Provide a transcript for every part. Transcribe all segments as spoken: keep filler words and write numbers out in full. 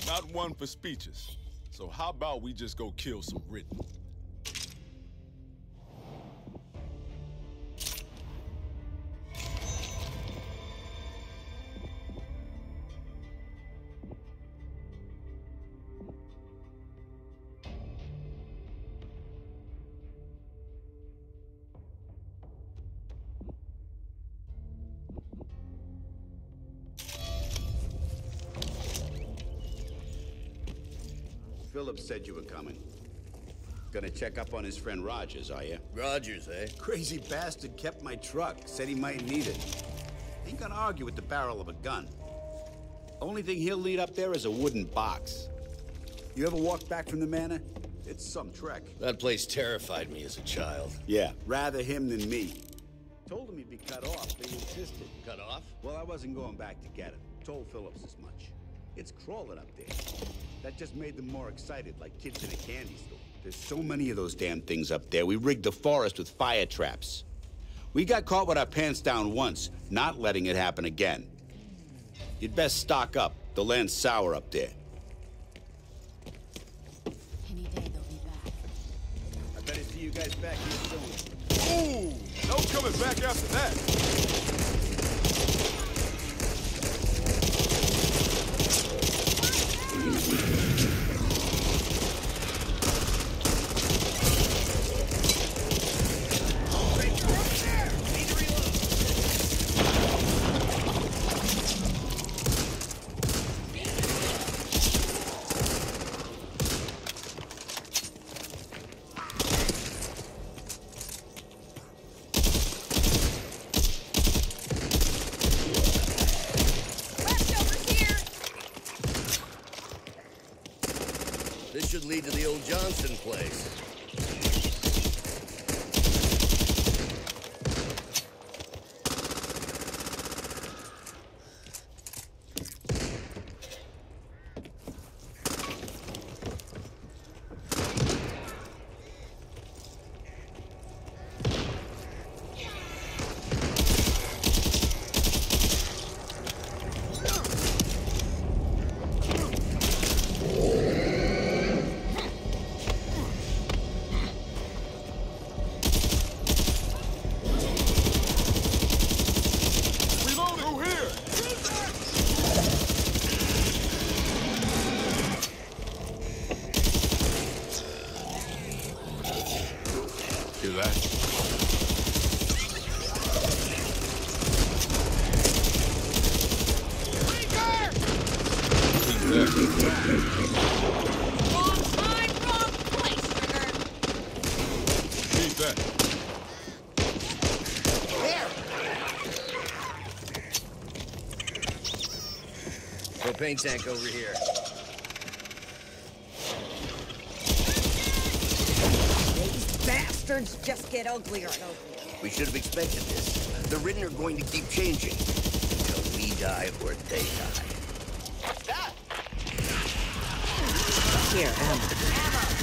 Not one for speeches. So how about we just go kill some written? Philip said you were coming. Gonna check up on his friend Rogers, are you? Rogers, eh? Crazy bastard kept my truck, said he might need it. Ain't gonna argue with the barrel of a gun. Only thing he'll need up there is a wooden box. You ever walk back from the manor? It's some trek. That place terrified me as a child. Yeah, rather him than me. Told him he'd be cut off, but he insisted. Cut off? Well, I wasn't going back to get him. Told Phillips as much. It's crawling up there. That just made them more excited, like kids in a candy store. There's so many of those damn things up there. We rigged the forest with fire traps. We got caught with our pants down once, not letting it happen again. You'd best stock up. The land's sour up there. Any day they'll be back. I better see you guys back here soon. Ooh! No coming back after that! This should lead to the old Johnson place. Propane tank over here. These bastards just get uglier and uglier. We should have expected this. The Ridden are going to keep changing until we die or they die. What's that? Here, ammo.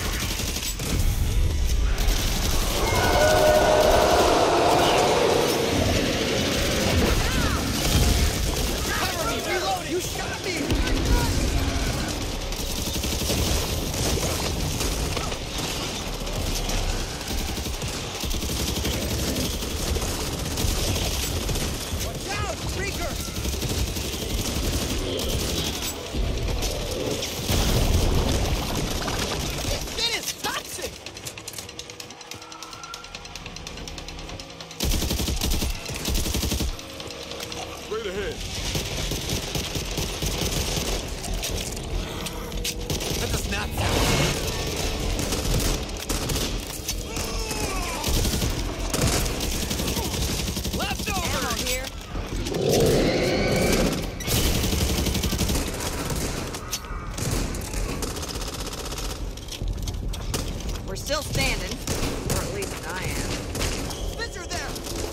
We're still standing, or at least I am. Spencer, there!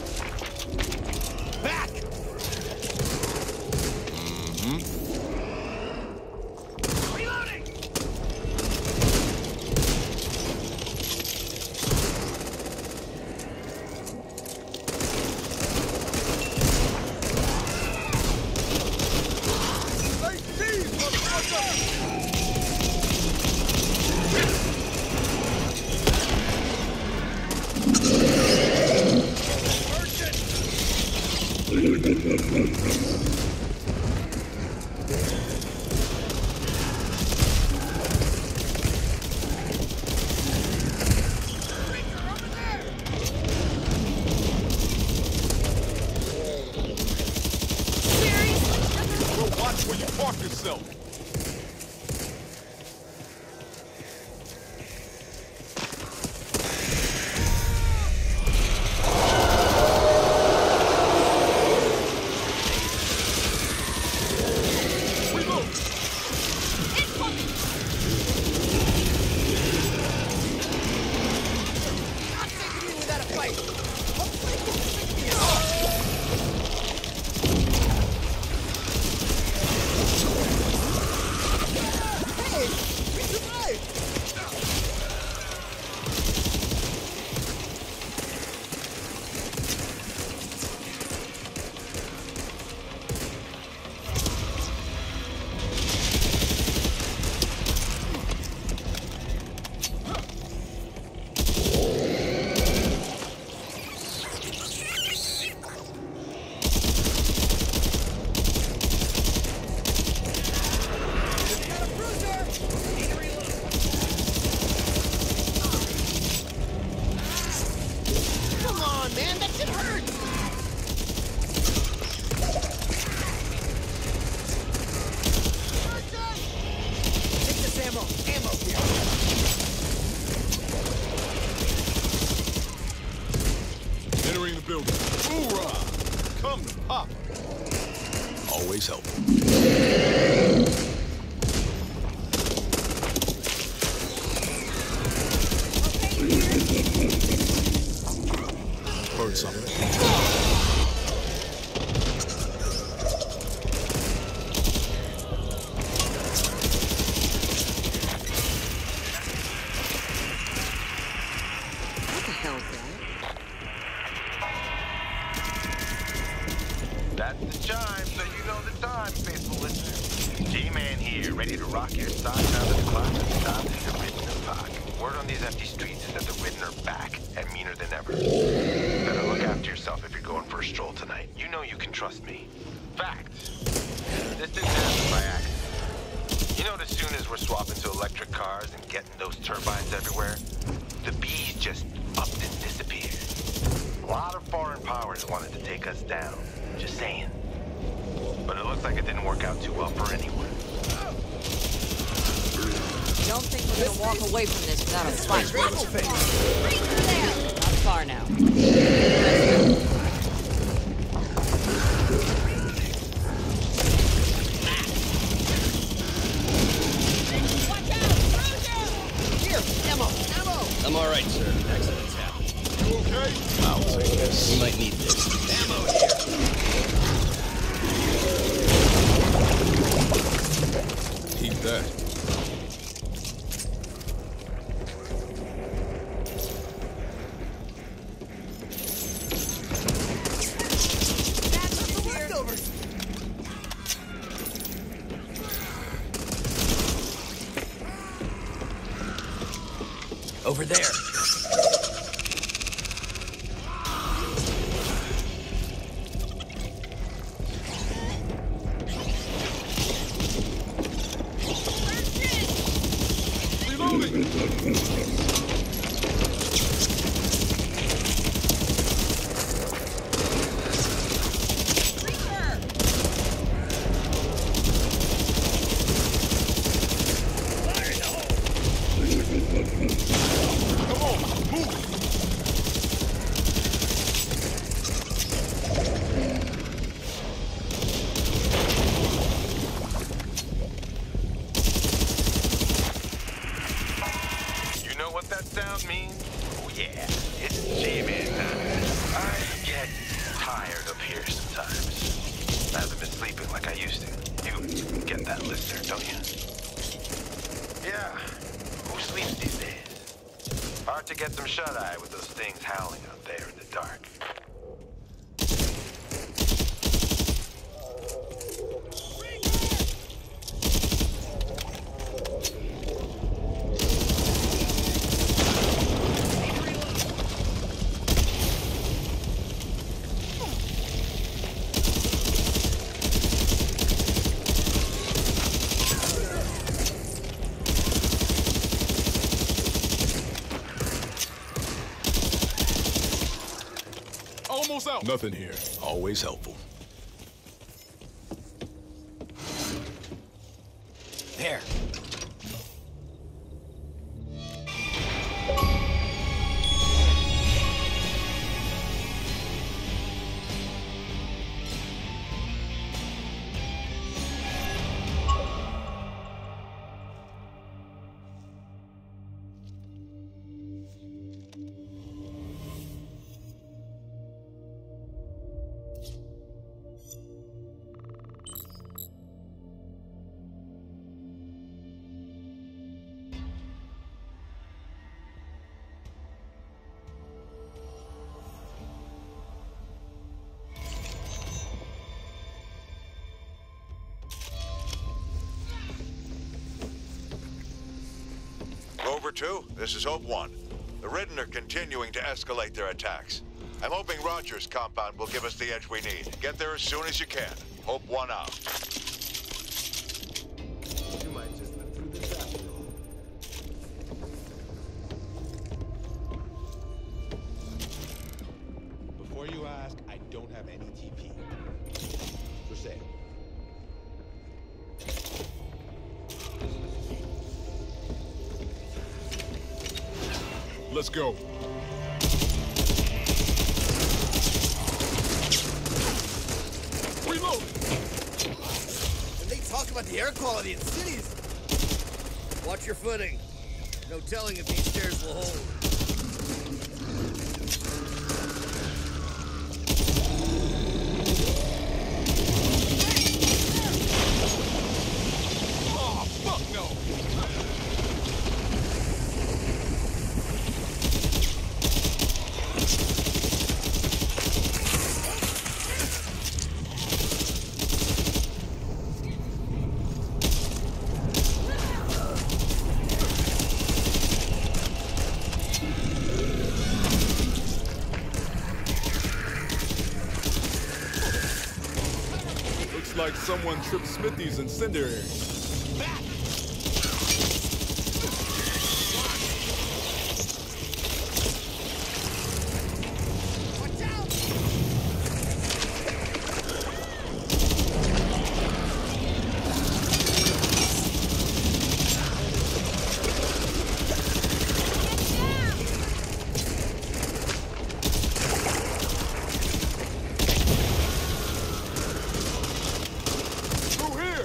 Back! Mm-hmm. Reloading! Hey, geez, motherfucker! Watch where you park yourself. Come to Papa. Always help. Heard something. What the hell, Dad? That's the chime, so you know the time, faithful listener. G-Man here, ready to rock your socks out of the closet and stop in the Ridden Park. Word on these empty streets is that the Ridden are back and meaner than ever. Better look after yourself if you're going for a stroll tonight. You know you can trust me. Fact. This didn't happen by accident. You know, as soon as we're swapping to electric cars and getting those turbines everywhere, the bees just upped and disappeared. A lot of foreign powers wanted to take us down. Just saying. But it looks like it didn't work out too well for anyone. Don't think we're gonna walk away from this without a fight. Not far now. Watch out! Here, ammo, ammo. I'm all right, sir. Accidents happen. You okay? I'll take this. You might need this. Ammo here. Keep that. Over there. To get some shut-eye with those things howling out there in the dark. almost out. Nothing here. Always helpful. There. Rover two, this is Hope one. The Ridden are continuing to escalate their attacks. I'm hoping Rogers' compound will give us the edge we need. Get there as soon as you can. Hope one out. You might just live through this after all. Before you ask, I don't have any T P. For sale. Let's go. Reload! And they talk about the air quality in cities. Watch your footing. No telling if these stairs will hold. Oh, fuck no! Looks like someone tripped Smithy's incendiary. Through here!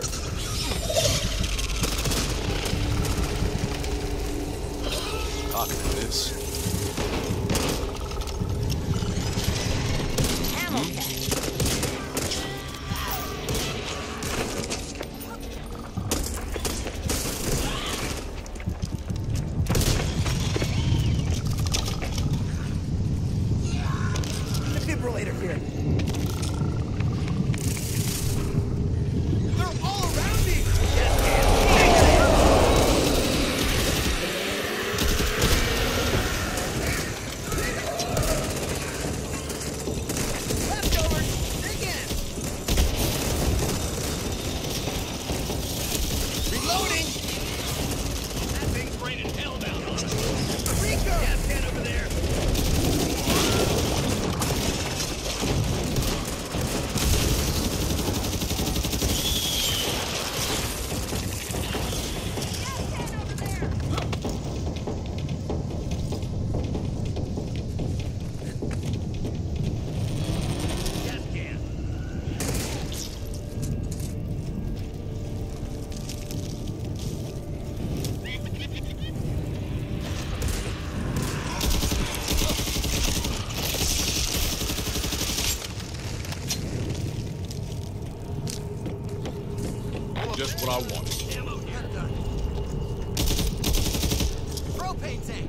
Copy this. Defibrillator here. They're all around me. Leftovers. Dig in. Reloading. That thing's raining hell down on us. Rico. Gas can over there. Gas can. Just what I wanted. Ammo here. Propane tank.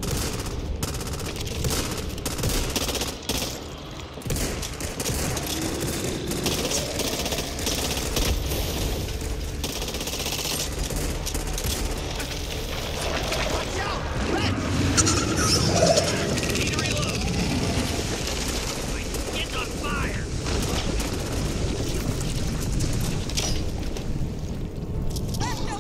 Watch out! Red! Need to reload. My skin's on fire. Leftovers!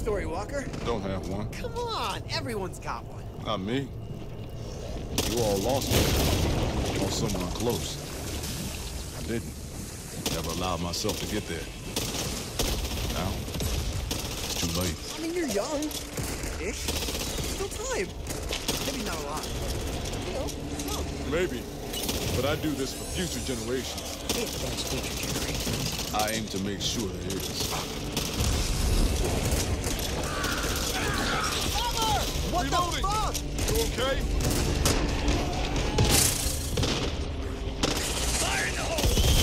story, Walker. Don't have one. Come on, everyone's got one. Not me. You all lost me. Lost someone close. I didn't. Never allowed myself to get there. Now, it's too late. I mean, you're young. Ish. Still time. Maybe not a lot. You know, some. Maybe. But I do this for future generations. If there's future generations. I aim to make sure there is. What Reloading. the fuck? You okay? Fire in the hole!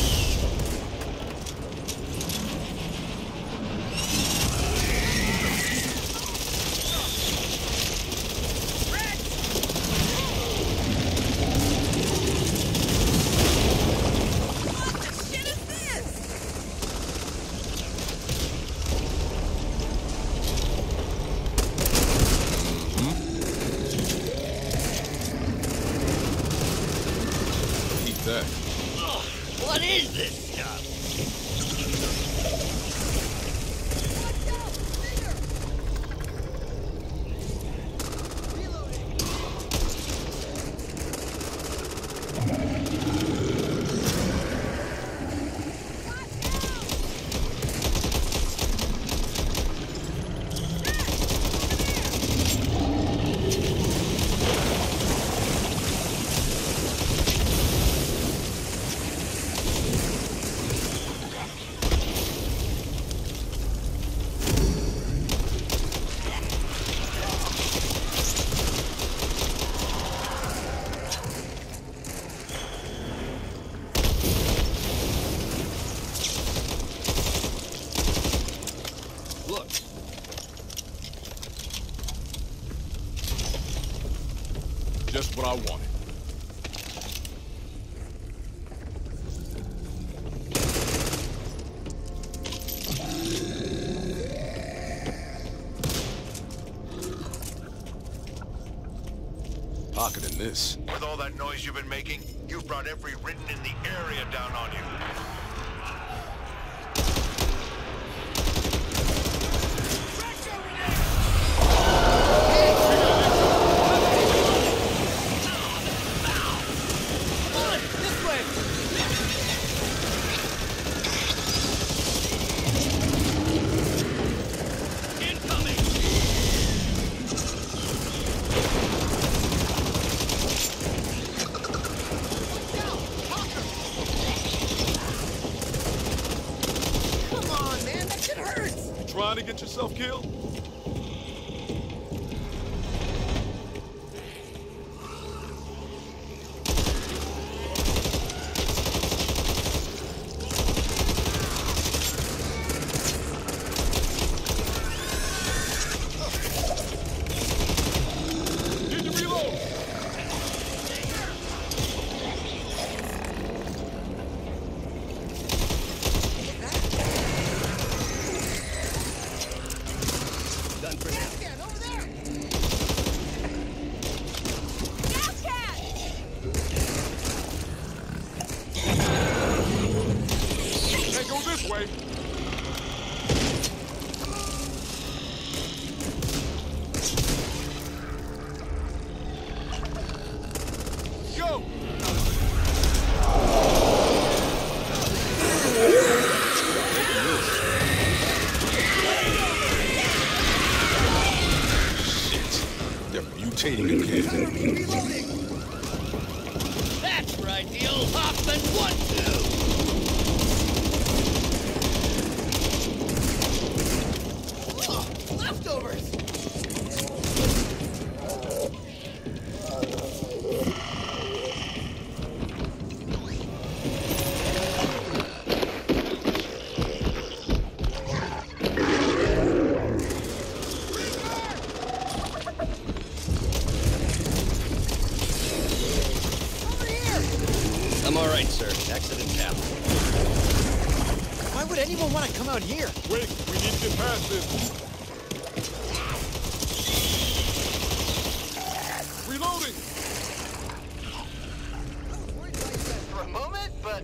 That. Ugh, what is this stuff? Watch out! Bigger! Reloading! Look. Just what I wanted. Pocketing this. With all that noise you've been making, you've brought every Ridden in the area down on you. Trying to get yourself killed? Did you reload? Done for now. Over there! Gas can! Can't go this way. Go! Mutating again. Reloading! That's right, the old Hoffman one two! Oh, leftovers! I'm all right, sir. Accident happened. Why would anyone want to come out here? Wait, we need to get past this. Reloading! I was worried about you guys for a moment, but...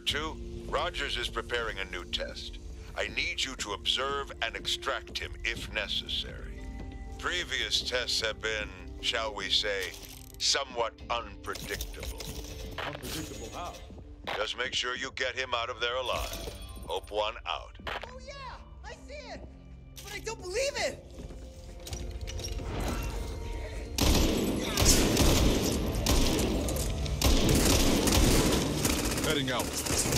two, Rogers is preparing a new test. I need you to observe and extract him if necessary. Previous tests have been, shall we say, somewhat unpredictable. Unpredictable how? Just make sure you get him out of there alive. Hope One out. Oh yeah, I see it, but I don't believe it. Heading out.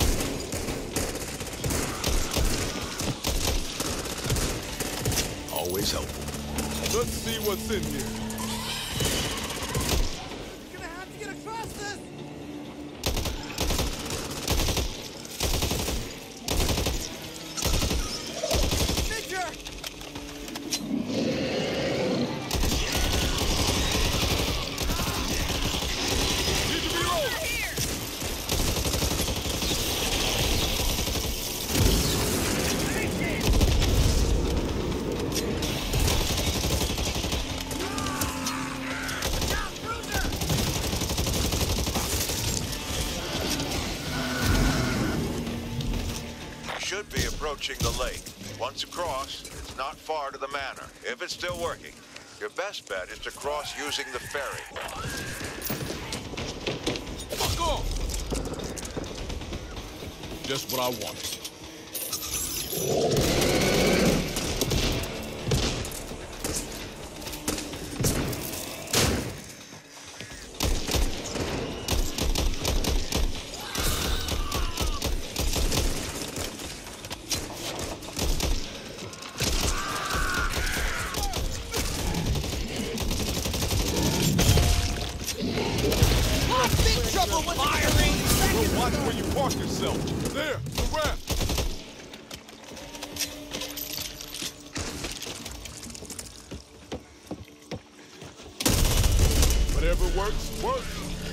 Always helpful. Let's see what's in here. You're gonna have to get across this. Ninja! Need to reload! Should be approaching the lake. Once across, it's not far to the manor. If it's still working, your best bet is to cross using the ferry. Fuck off! Just what I wanted. Watch where you park yourself. There, the ramp. Whatever works, works.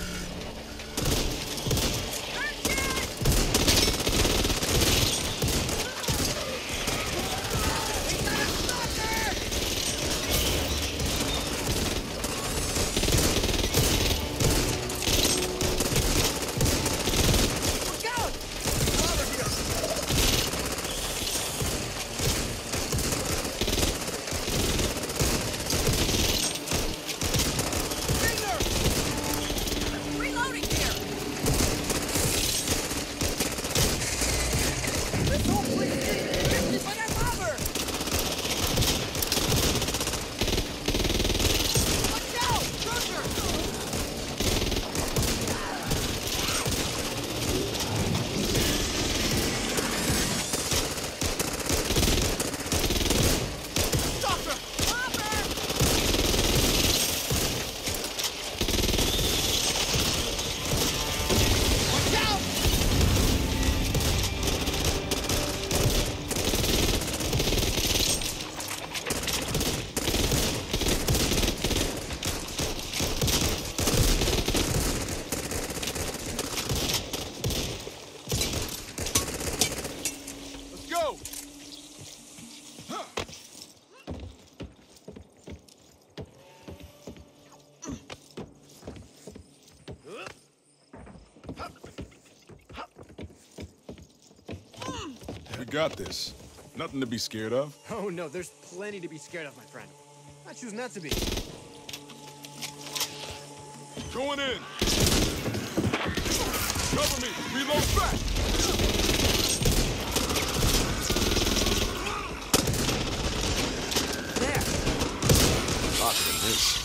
We got this. Nothing to be scared of. Oh no, there's plenty to be scared of, my friend. I choose not to be. Going in. Cover me. Reload back. There. Lots of this.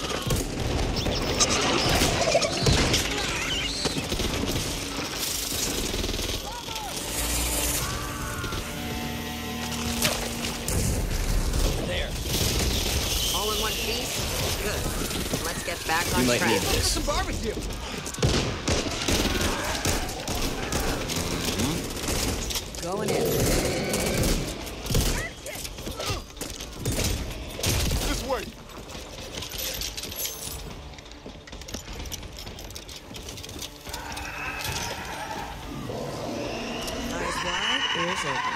One piece? Good. Let's get back on You might track. need this. Some barbecue. Mm-hmm. Going in. This way. Eyes wide, ears open.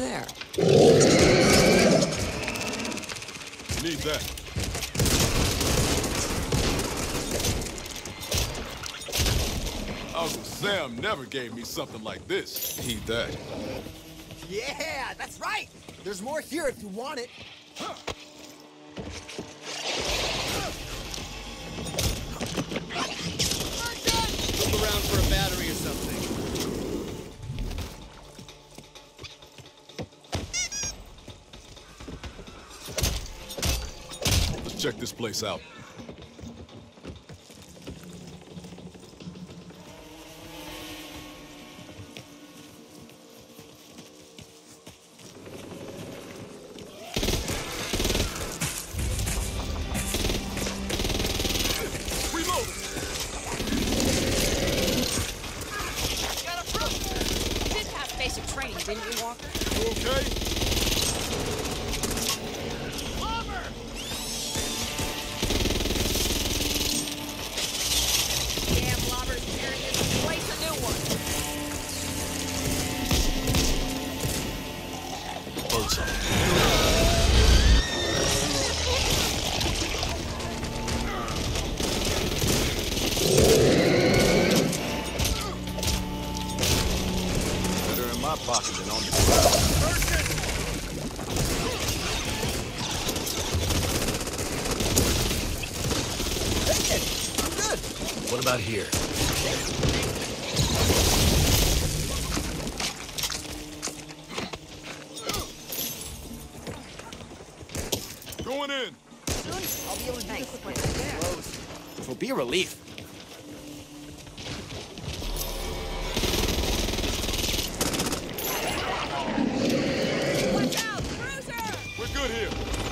there? Need that. Uncle Sam never gave me something like this. Need that. Yeah, that's right. There's more here if you want it. Look around for a battery or something. Let's check this place out. Didn't you, Walker? You okay? Over! Damn lobbers tearing this place a new one. Heard something. My pocket and on the ground. Take it! I'm good! What about here? Going in! Soon, I'll be able to use this place there. Close. Which will be a relief. We're good here.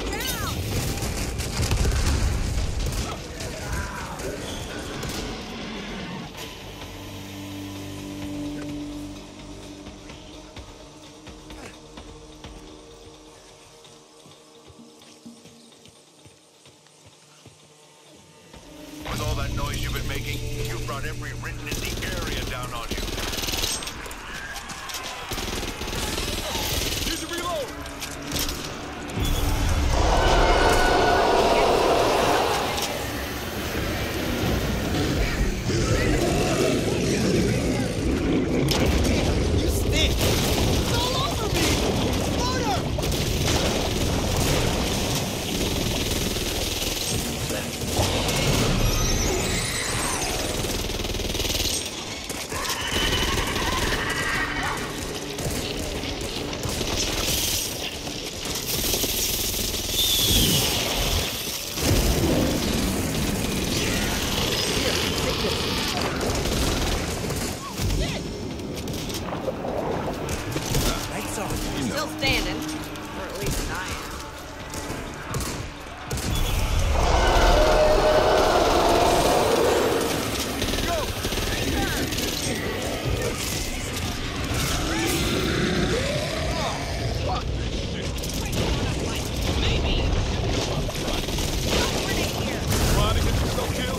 With all that noise you've been making, you've brought every written in the area down on you. Need to reload! You stink! It's all over me! Murder! Lights off. Still standing. Or at least I am. Trying to get yourself killed?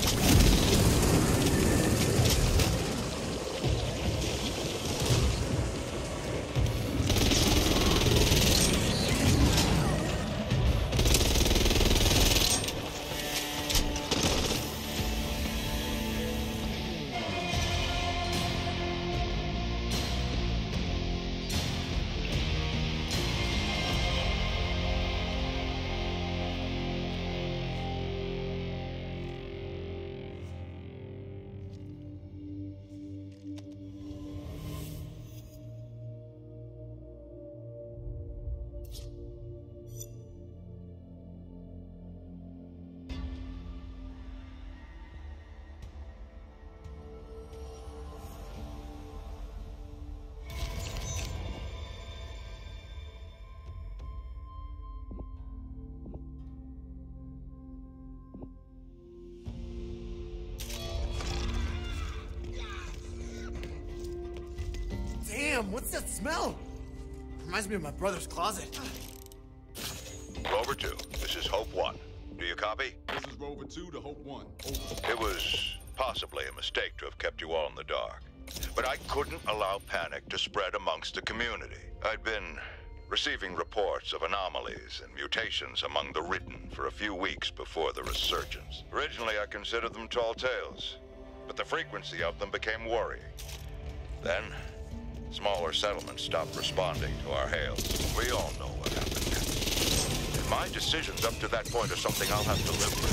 Damn, what's that smell? Reminds me of my brother's closet. Rover two, this is Hope one. Do you copy? This is Rover two to Hope one. Over. It was possibly a mistake to have kept you all in the dark. But I couldn't allow panic to spread amongst the community. I'd been receiving reports of anomalies and mutations among the Ridden for a few weeks before the resurgence. Originally, I considered them tall tales, but the frequency of them became worrying. Then, smaller settlements stopped responding to our hails. We all know what happened next. And my decisions up to that point are something I'll have to live with.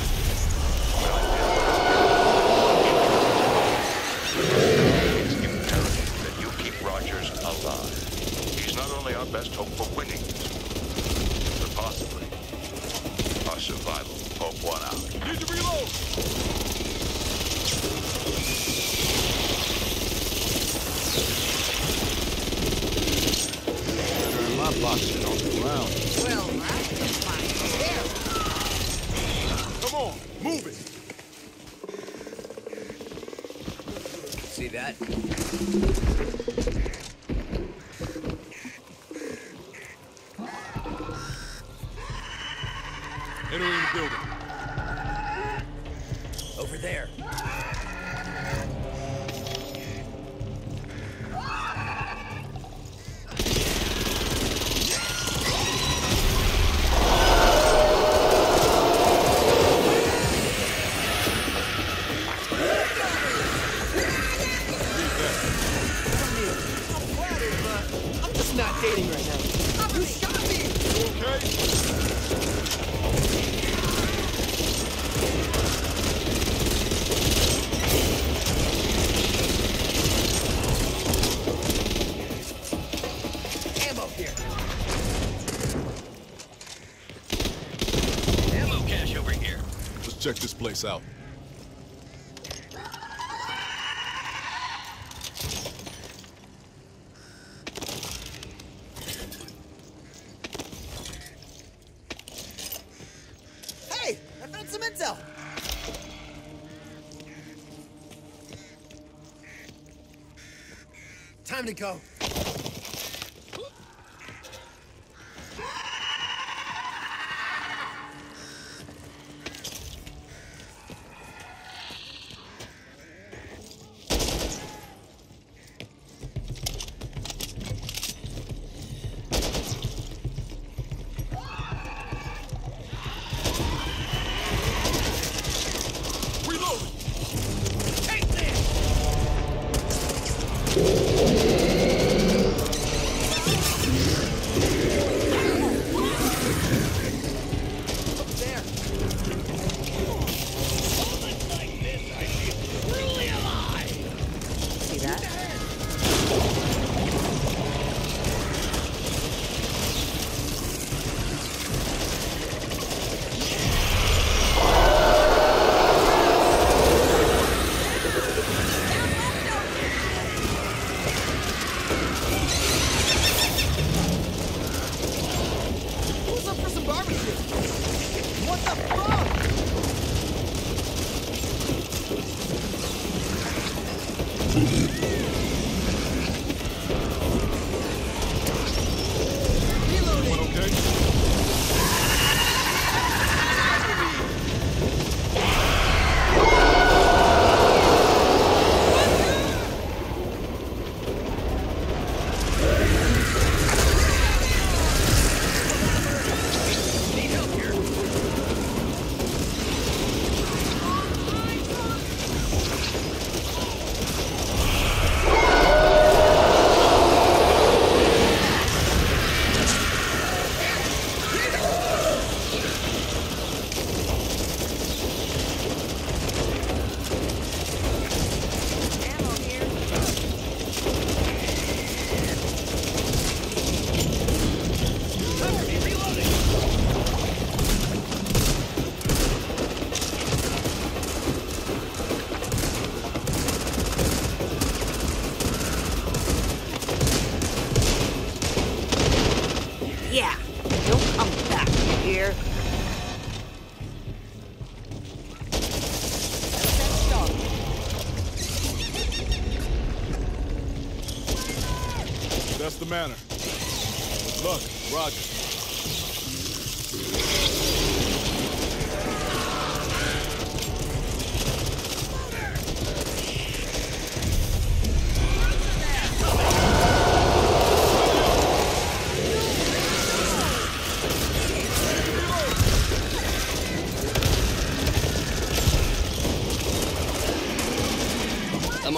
It's imperative that you keep Rogers alive. He's not only our best hope for winning this war, but possibly our survival. Hope one out. Need to reload! Turn my box on the ground. Well, that's fine. There. Come on, move it! See that? Entering the building. Over there. I'm just not dating right now. You shot me! Okay? Ammo here. Ammo cache over here. Let's check this place out. Hey, I found some intel. Time to go. See that? Who's up for some barbecue? What the fuck? Everyone okay? Need help here. Ammo here. Cover me, reloading. Yeah. Don't come back here. That's dog. That's the manor. Good luck, Roger.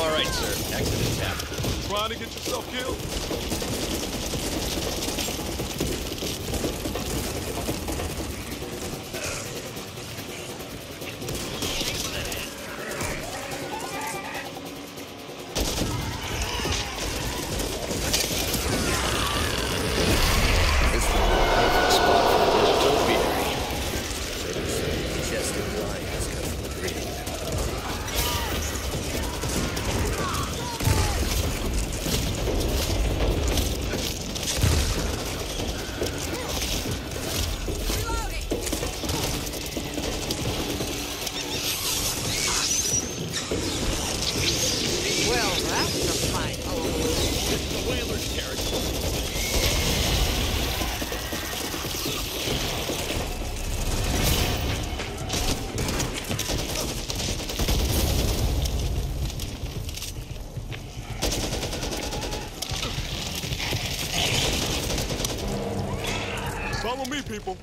all right, sir. Exit is tapped. Trying to get yourself killed? Follow me, people.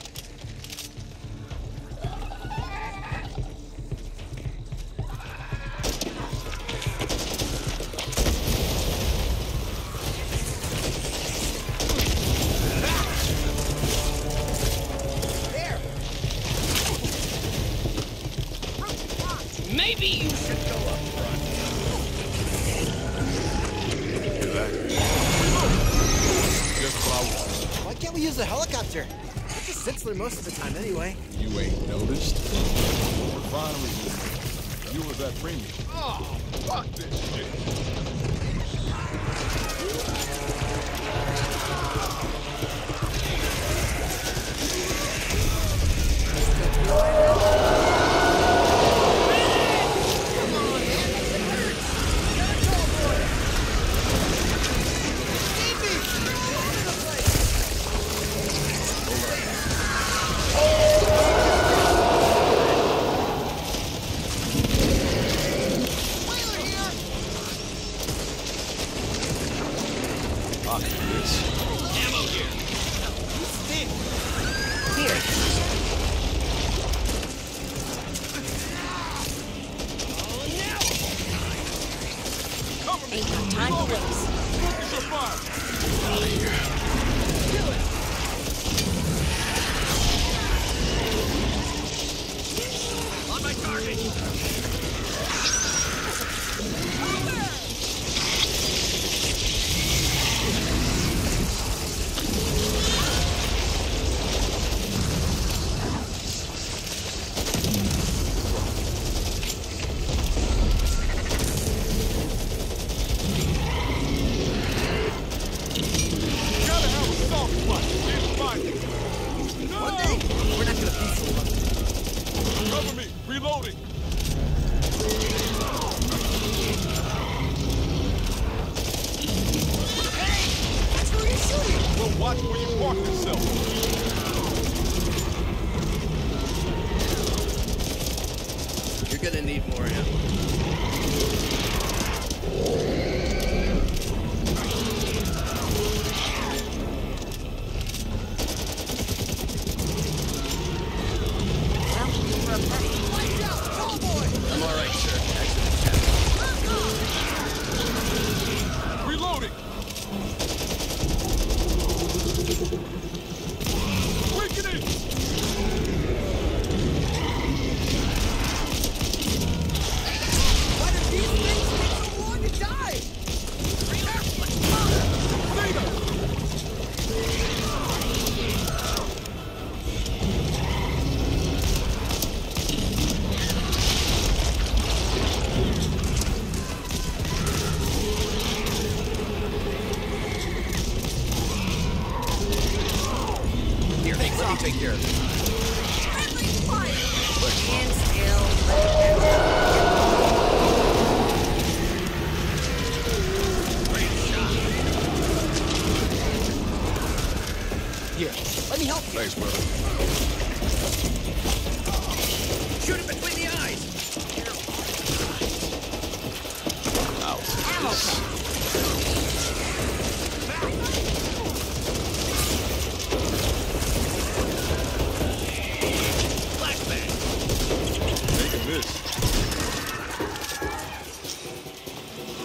There. Maybe you should go up front. Just what I want. Why can't we use the helicopter? It just sits there most of the time anyway. You ain't noticed? Refinery. You was at premium. Oh, fuck this shit. Ain't got time to waste. Focus your fire. Out of here. Do it. On my target. One day, we're not gonna be so lucky. Cover me. Reloading. Hey! That's who you're shooting! Well, watch where you park yourself. You're gonna need more ammo. I'm all right, sir. Exit is tapped. Reloading. Weakening. Why do these things take so long to die? Here, let me take care of this. Friendly fire! Stand still. Great shot. Here, let me help you. Thanks, brother. Shoot it between the eyes. Out. Ammo pack. Flashbang. Taking this.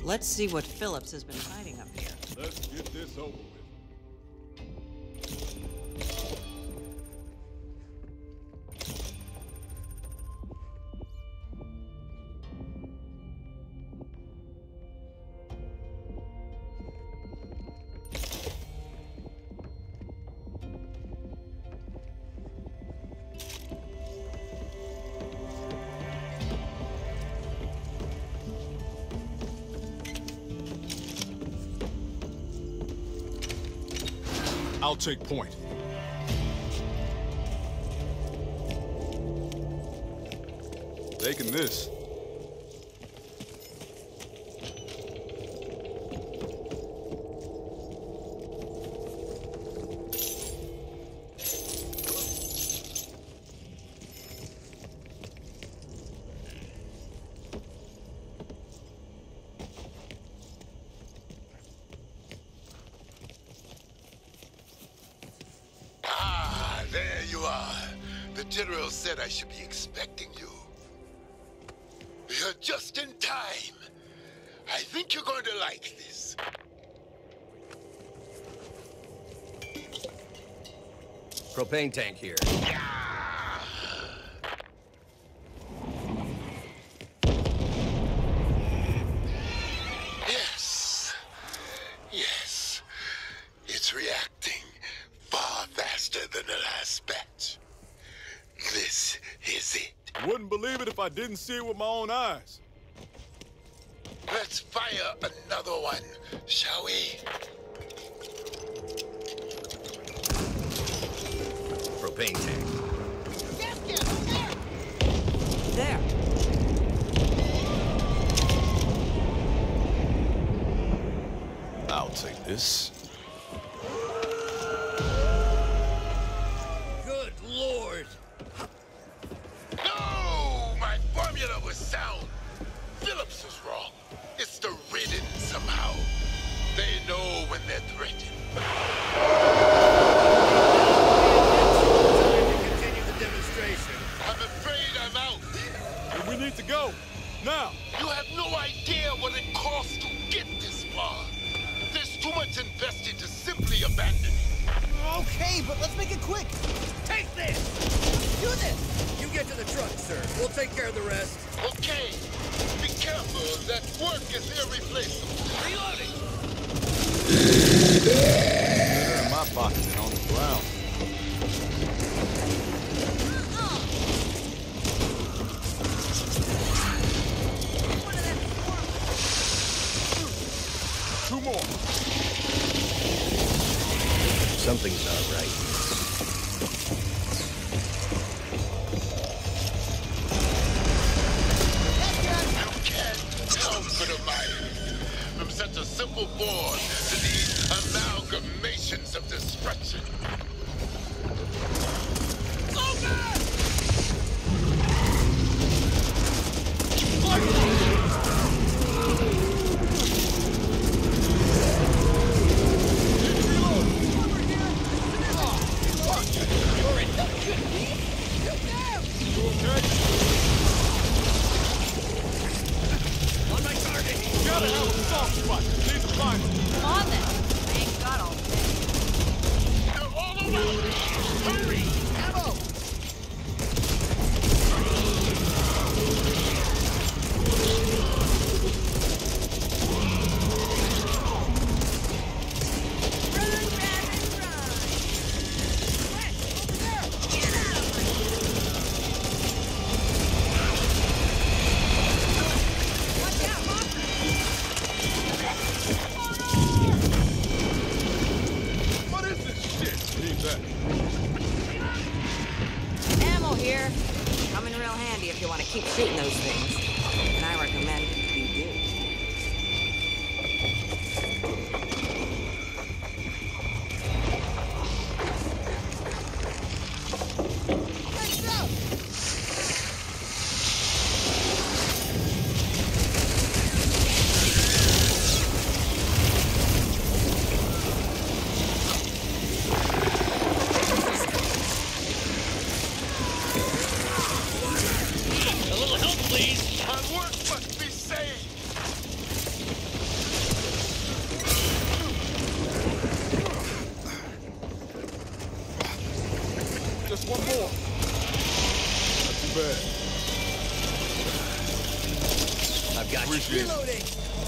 Let's see what Phillips has been hiding up here. Let's get this over with. I'll take point. Taking this. There you are. The General said I should be expecting you. You're just in time. I think you're going to like this. Propane tank here. Yes. Yes. It's reacting far faster than the last batch. This is it. Wouldn't believe it if I didn't see it with my own eyes. Let's fire another one, shall we? Propane tank. There. I'll take this. Good Lord! No! My formula was sound. Phillips was wrong. It's the ridden somehow. They know when they're threatened. Continue the demonstration. I'm afraid I'm out. And we need to go. Now. You have no idea what it costs to get this far. There's too much invested to simply abandon it. Okay, but let's make it quick. Take this! Do this! You get to the truck, sir. We'll take care of the rest. Okay. Be careful. That work is irreplaceable. Reloading! Better in my pocket than on the ground. Two more. Something's not right. You can't help but admire. From such a simple born to these amalgamations of destruction. On my target! Gotta have a soft spot. Need to find it. Come on then. I ain't got all day. They're all around me. Hurry! Ammo! What is this shit? Need that. Ammo here. Come in real handy if you want to keep shooting those things. And I recommend you do. A little help, please! My work must be saved. One more. Not too bad. I've got Appreciate you. it. Reloading.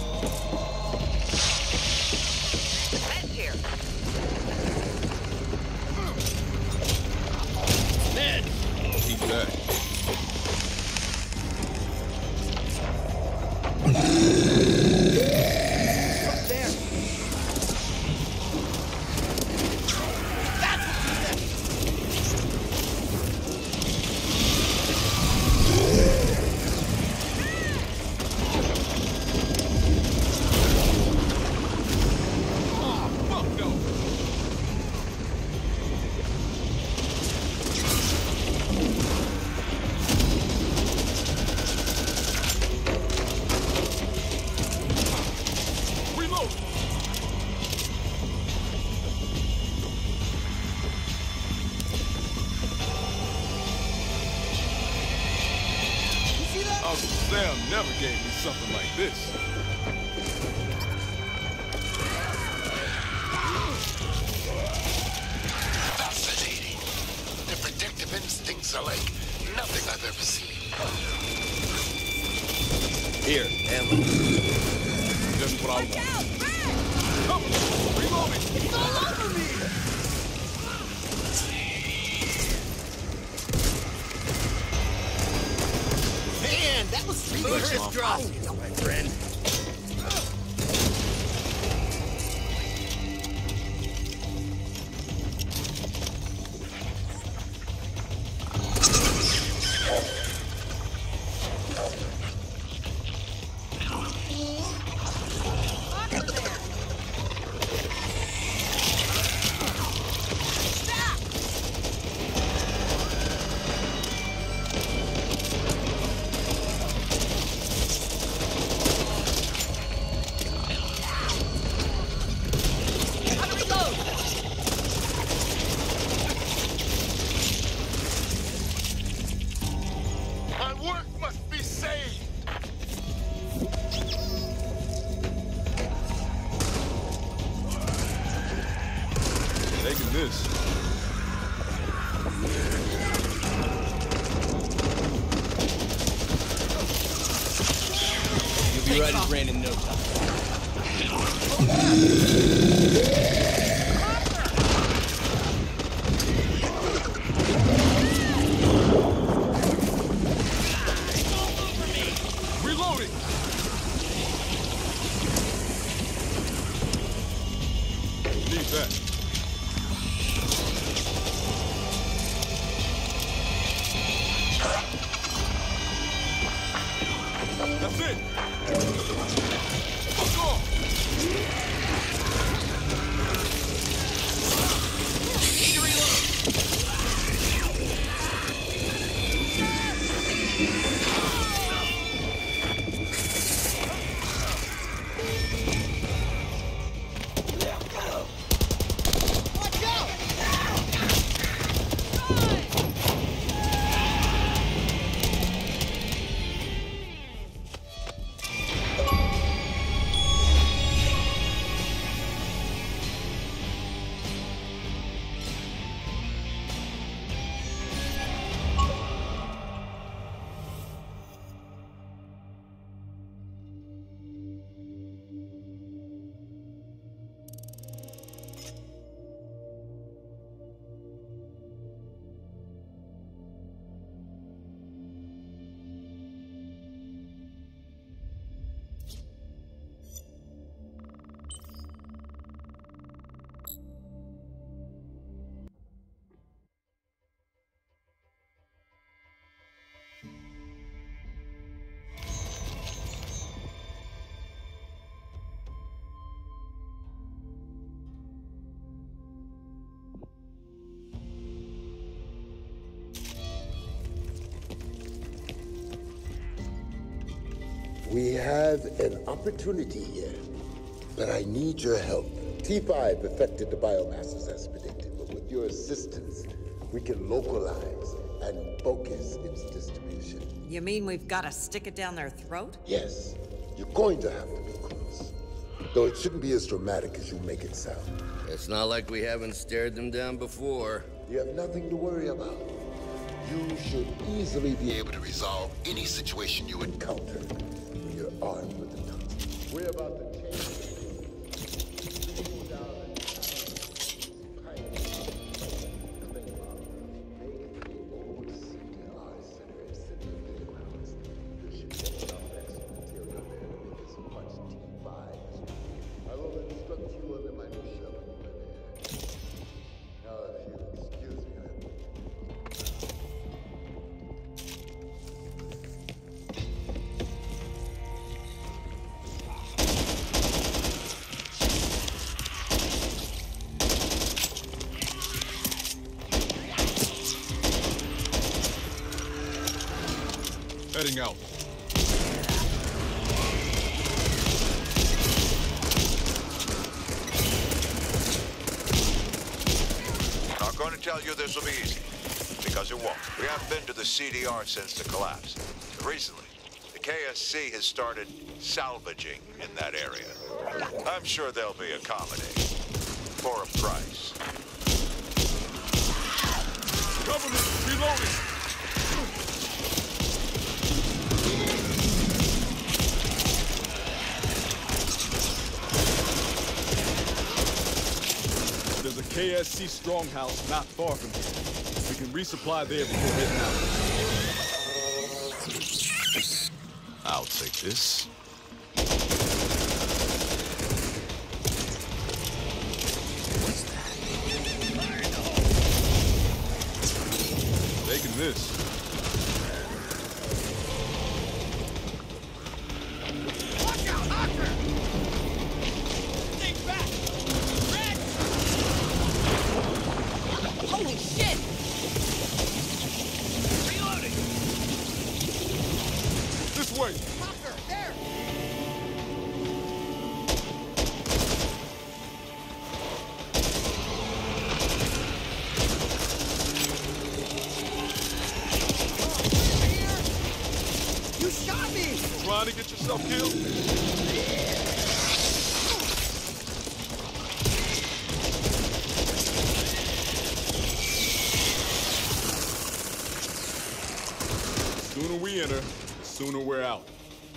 Vent here. Meds. Keep that. Up there. That's what you said. Oh, fuck no. Reload. You see that? Uncle Sam never gave me something like this. Fascinating. The protective instincts are like nothing I've ever seen. Here, ammo. Just what I want. Come on, reloading. It's all over me! Man, that was rigorous drop, my friend. My work must be saved. Taking this. You'll be right as rain in no time. Reloading. Need that. That's it. Fuck off. We have an opportunity here, but I need your help. T five affected the biomasses as predicted, but with your assistance, we can localize and focus its distribution. You mean we've got to stick it down their throat? Yes, you're going to have to be close. Though it shouldn't be as dramatic as you make it sound. It's not like we haven't stared them down before. You have nothing to worry about. You should easily be able to resolve any situation you encounter when you're armed with the tongue. We're about to change. Heading out. Not going to tell you this will be easy, because it won't. We haven't been to the C D R since the collapse. Recently, the K S C has started salvaging in that area. I'm sure they'll be accommodating. For a price. Cover me! Reloading! There's a K S C stronghouse not far from here. We can resupply there before heading out. I'll take this. What's that? Taking this. Watch out, Hawker! Think back! Red! Holy shit! Reloading! This way! Hawker, there! You shot me! Trying to get yourself killed? The sooner we enter, the sooner we're out.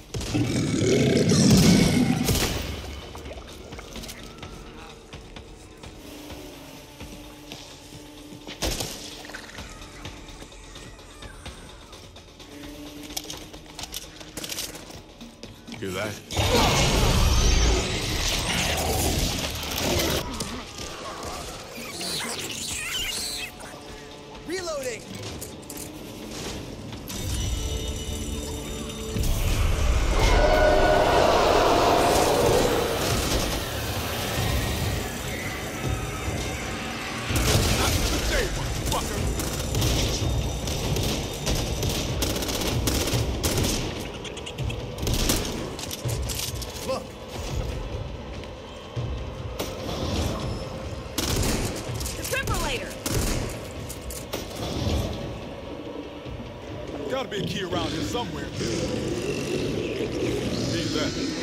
Hear that? Reloading! Look! Defibrillator! Gotta be a key around here somewhere. Need that.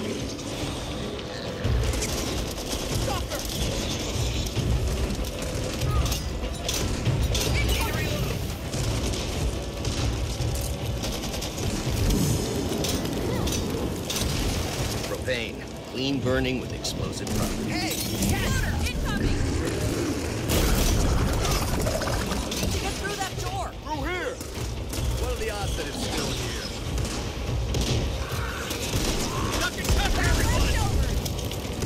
Propane. Clean burning with explosive properties. Hey! Yes! Incoming! We need to get through that door! Through here! What are the odds that it's still here? Duck and cover, everyone!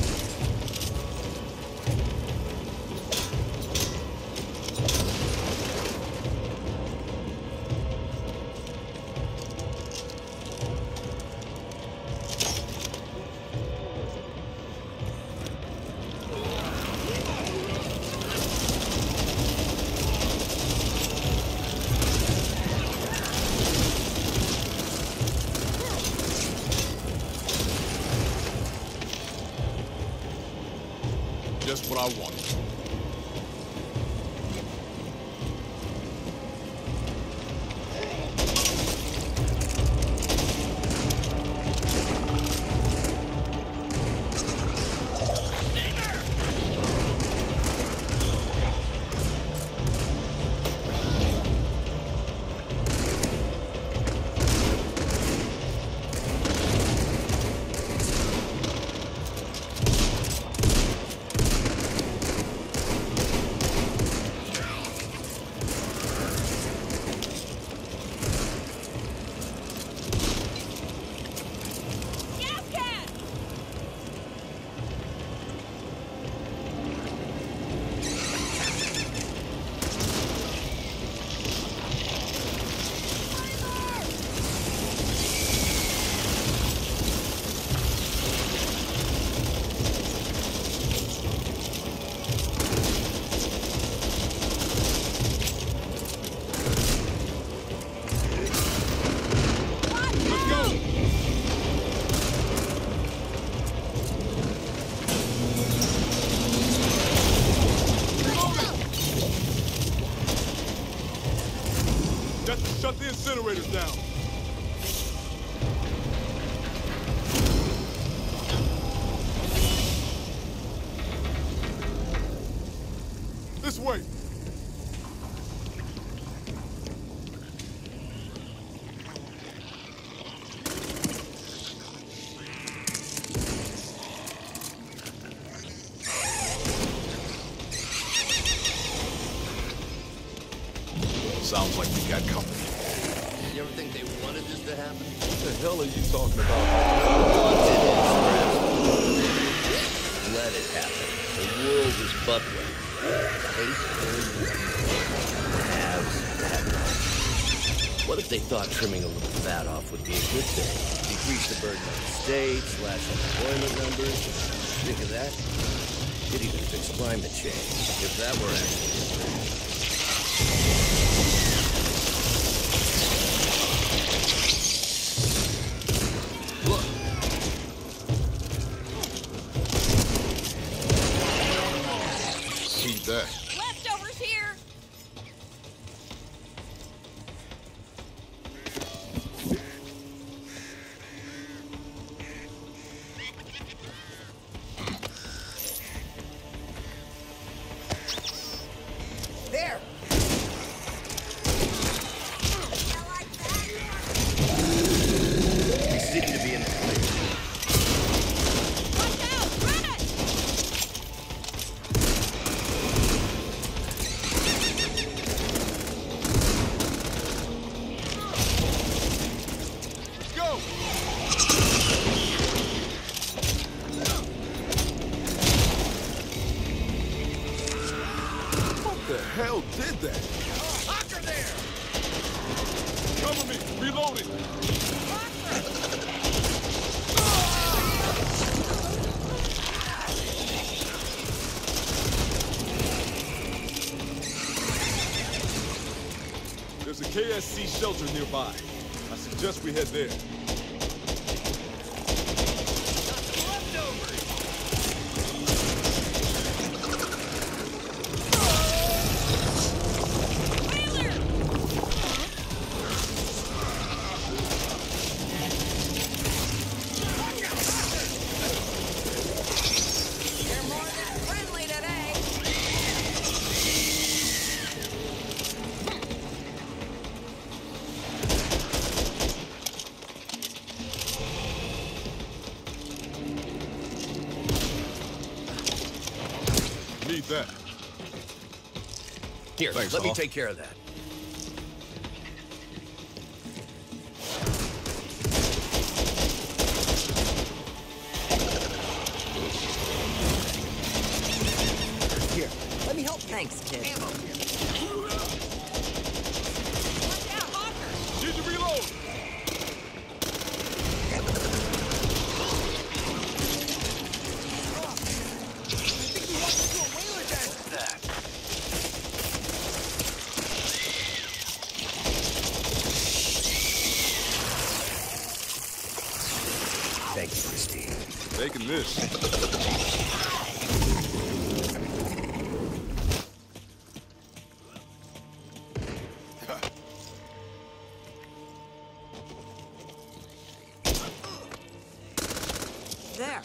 Just what I want. got to shut the incinerators down. This way. Sounds like we got company. You ever think they wanted this to happen? What the hell are you talking about? Let it happen. The world is bubbling. Hate haves had. What if they thought trimming a little fat off would be a good thing? Decrease the burden on the state, slash unemployment numbers. Think of that? Could even fix climate change, if that were actually. That. Leftovers here. There. We seem to be in the clear. Watch out! Run it! What the hell did that? Locker there! Cover me! Reloading! There's a K S C shelter nearby. I suggest we head there. Need that. Here, Thanks, let me Hall. take care of that. Here, let me help you. Thanks, kid. Ammo. Watch out, Hawker! Need to reload! Thank you, Christine. Taking this. There.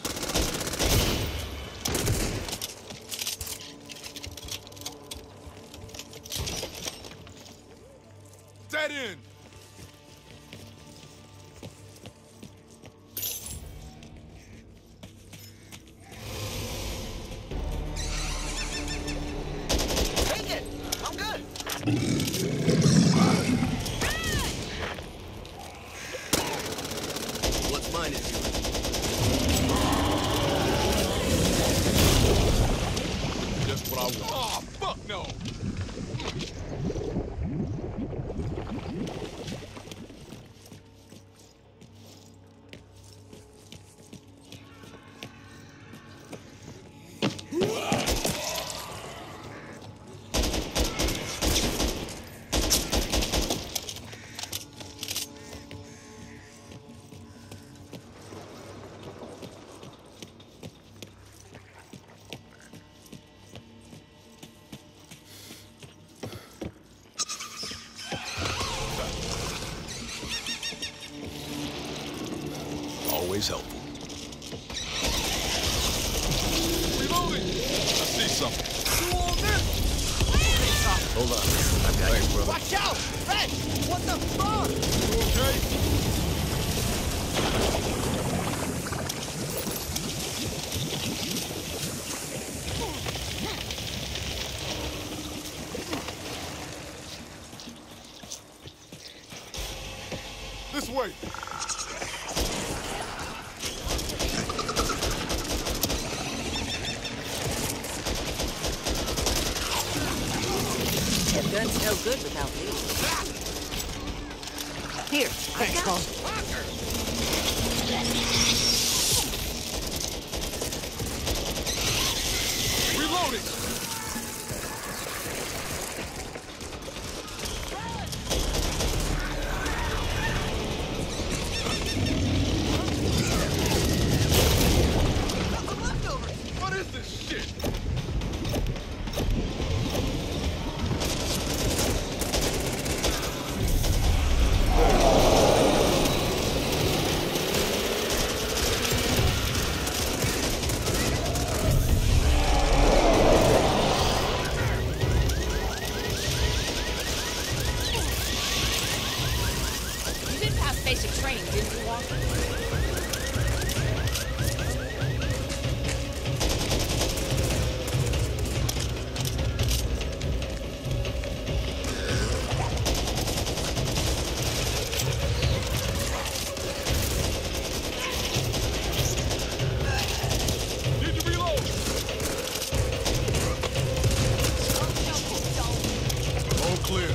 Dead end! Take it! I'm good! What's mine is yours. Just what I want. Oh, fuck no! always helpful. Reloading! I see something. Do all this! Hold on. I've got Thanks, you. brother. Watch out! Red! What the fuck? You okay? This way! The gun's no good without leads. Here, I got Reloading! What is this shit? You did pass basic training, didn't you, Walker? Need to reload! All clear.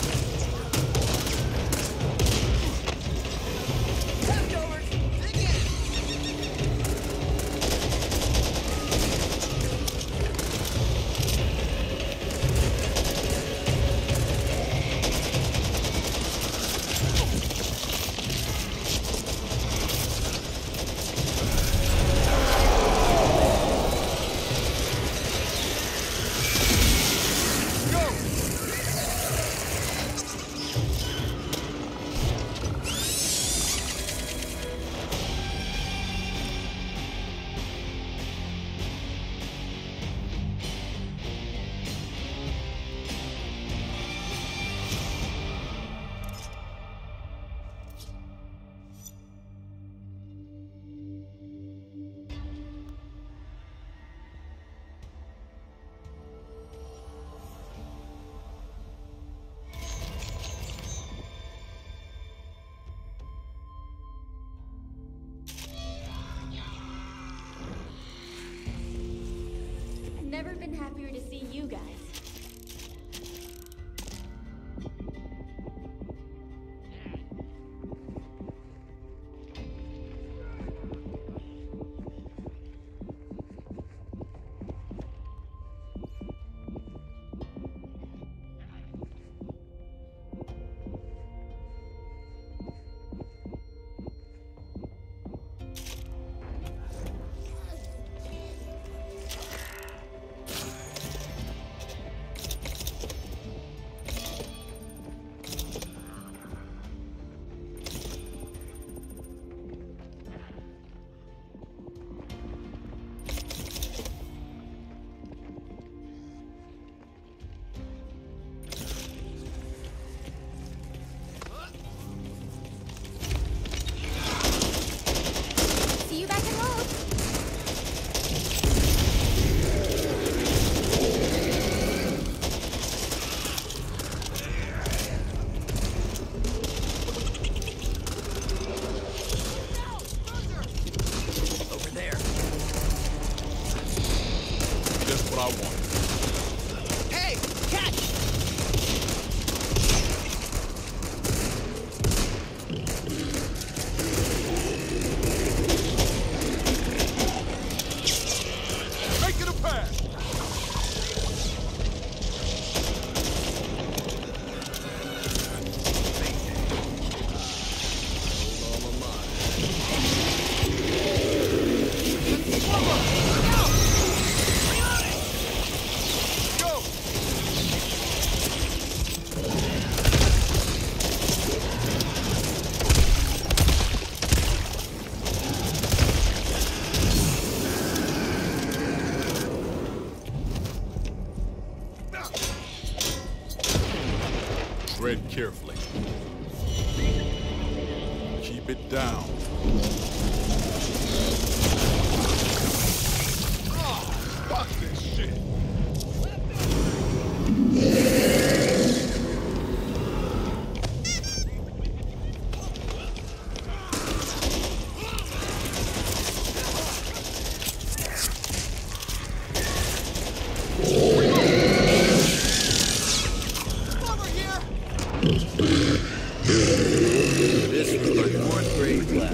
Never been happier to see you guys. Tread carefully. Keep it down. Oh, fuck this shit! This was my fourth grade class.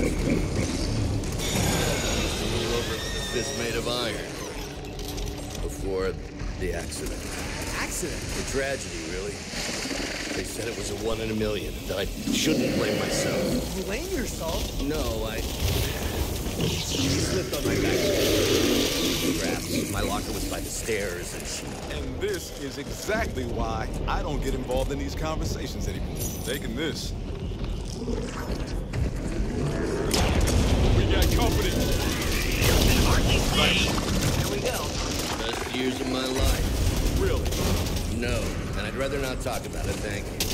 We were over with a fist made of iron. Before the accident. Accident? The tragedy, really. They said it was a one in a million. I shouldn't blame myself. Blame yourself? No, I... slipped on my back. Traps. My locker was by the stairs, and she... And this is exactly why I don't get involved in these conversations anymore. Taking this. We got company. Here we go. Best years of my life. Really? No, and I'd rather not talk about it, thank you.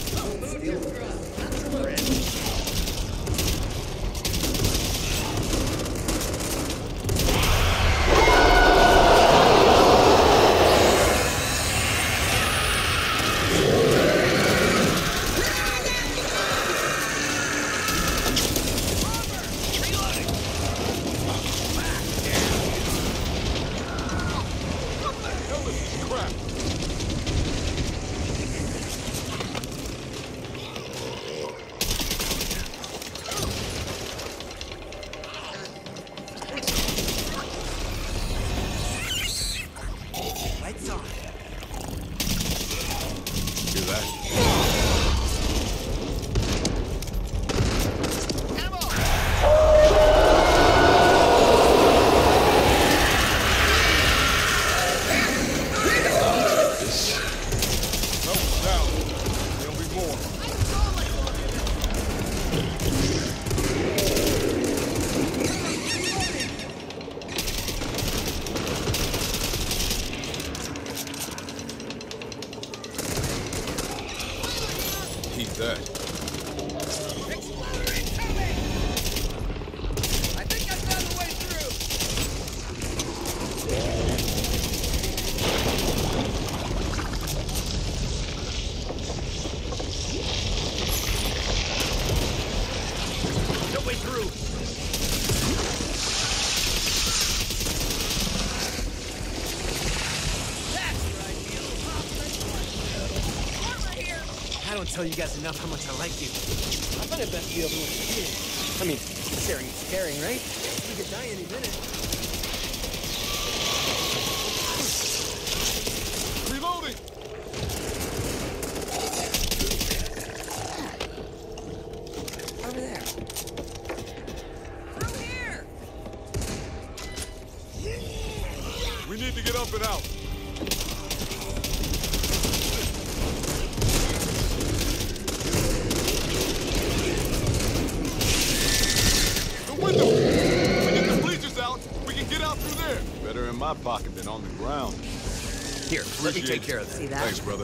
I don't tell you guys enough how much I like you. I find it best to be open with your kids. I mean, sharing is caring, right? You could die any minute. Reloading! Over there. Through here! We need to get up and out. Better in my pocket than on the ground. Here, let me take care of that. See that? Thanks, brother.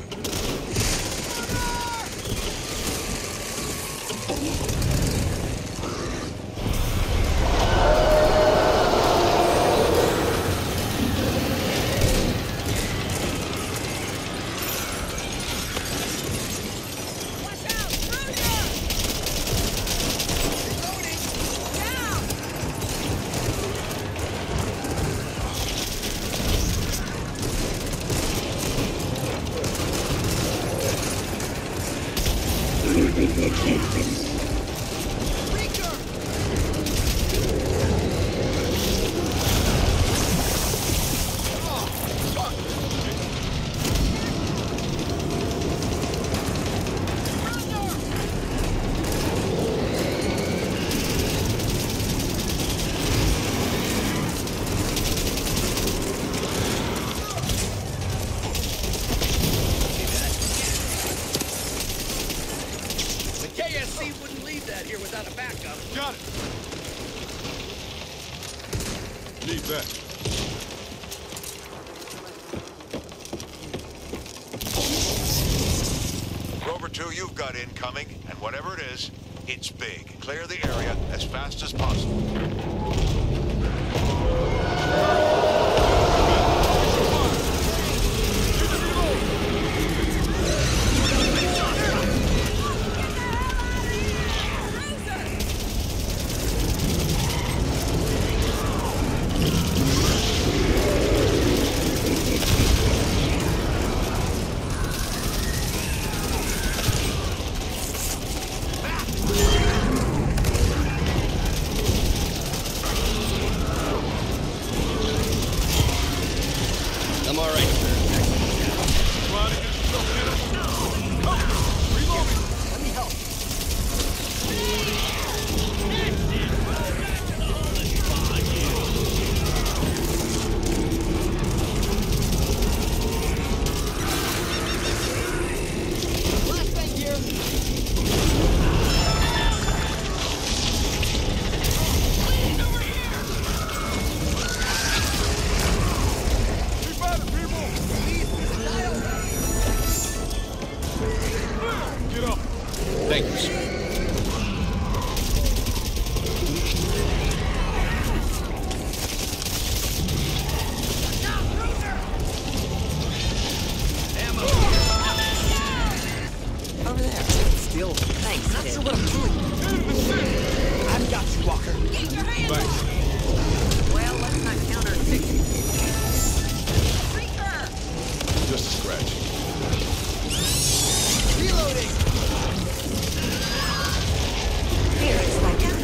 number two you've got incoming, and whatever it is, it's big. Clear the area as fast as possible. I'm all right, sir. Let me help. Last thing here. Thank you, sir. Over there. Still. Thanks, Not kid. sure what I'm doing. I've got you, Walker. Keep your hands Thanks. off Well, let's not counter six. Freaker! Just a scratch. Reloading. Here, it's like that.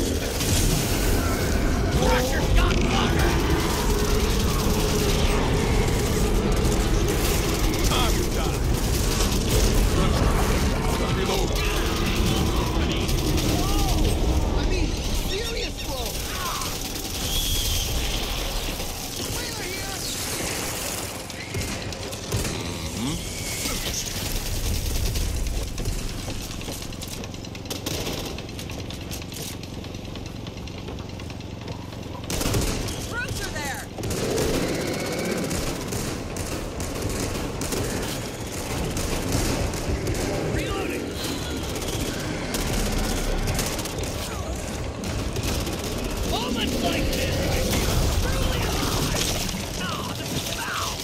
Crusher, gun blocker! Time to die. Reload. I mean, serious blow. Wheeler here. Cruiser there! Reloading! Moments like this, I feel truly alive! Oh, this is foul!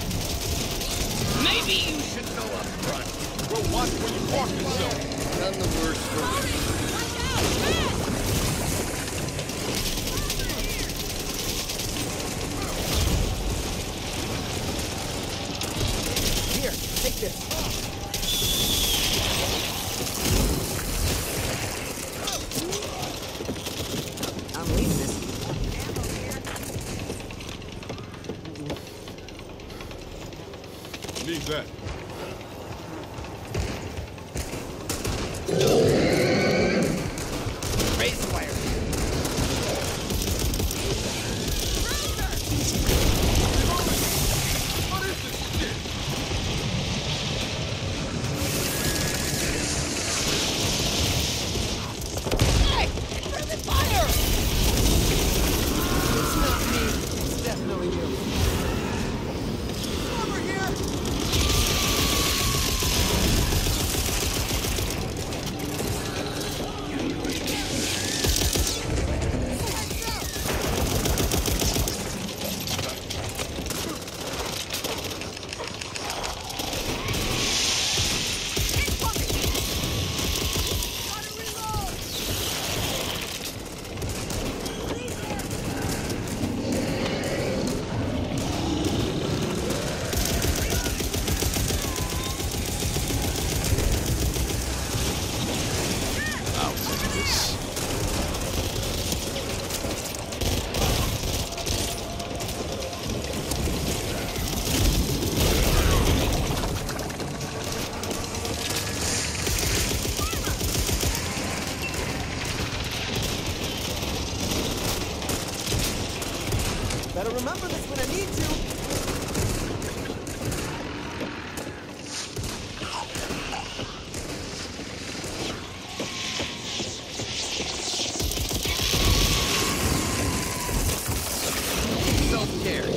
Maybe you should know up front. Well, watch where you park yourself. None the worse for Loading! Watch out! Fast! Here, take this. I'm leaving this. Needs that. Raise fire. What is this shit? Hey! Friendly fire! It's not me. It's definitely you. Over here. I'll take this. Better remember this when I need to. self-care.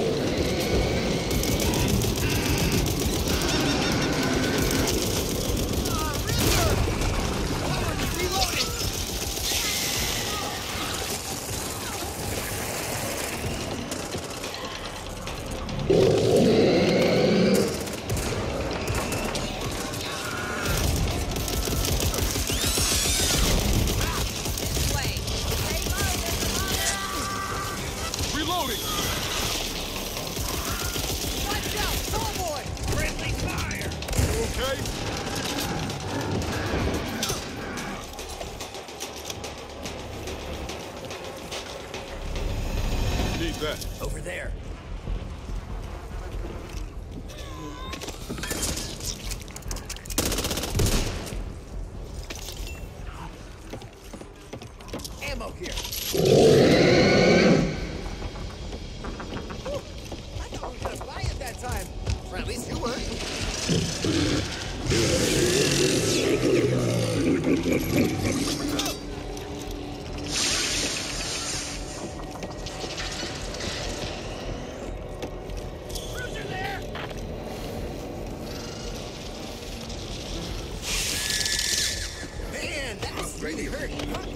Need that. Over there. Ammo here. I thought we were gonna buy it that time. Or at least you were. Man, that's really hurt.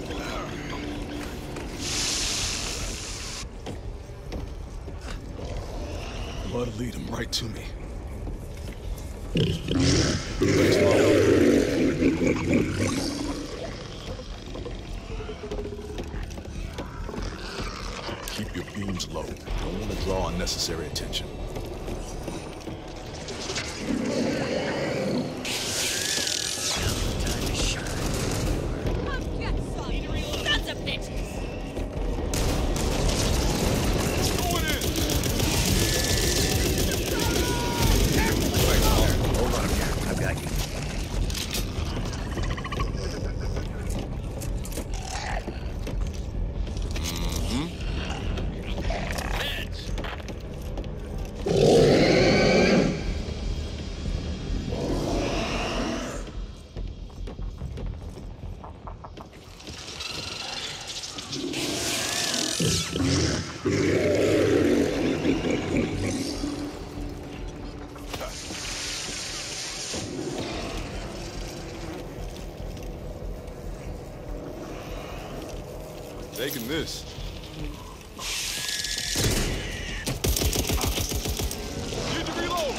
Blood lead him right to me. Keep your beams low. Don't want to draw unnecessary attention. Sons of bitches! Hold on here. I've got you. Taking this. Need to reload.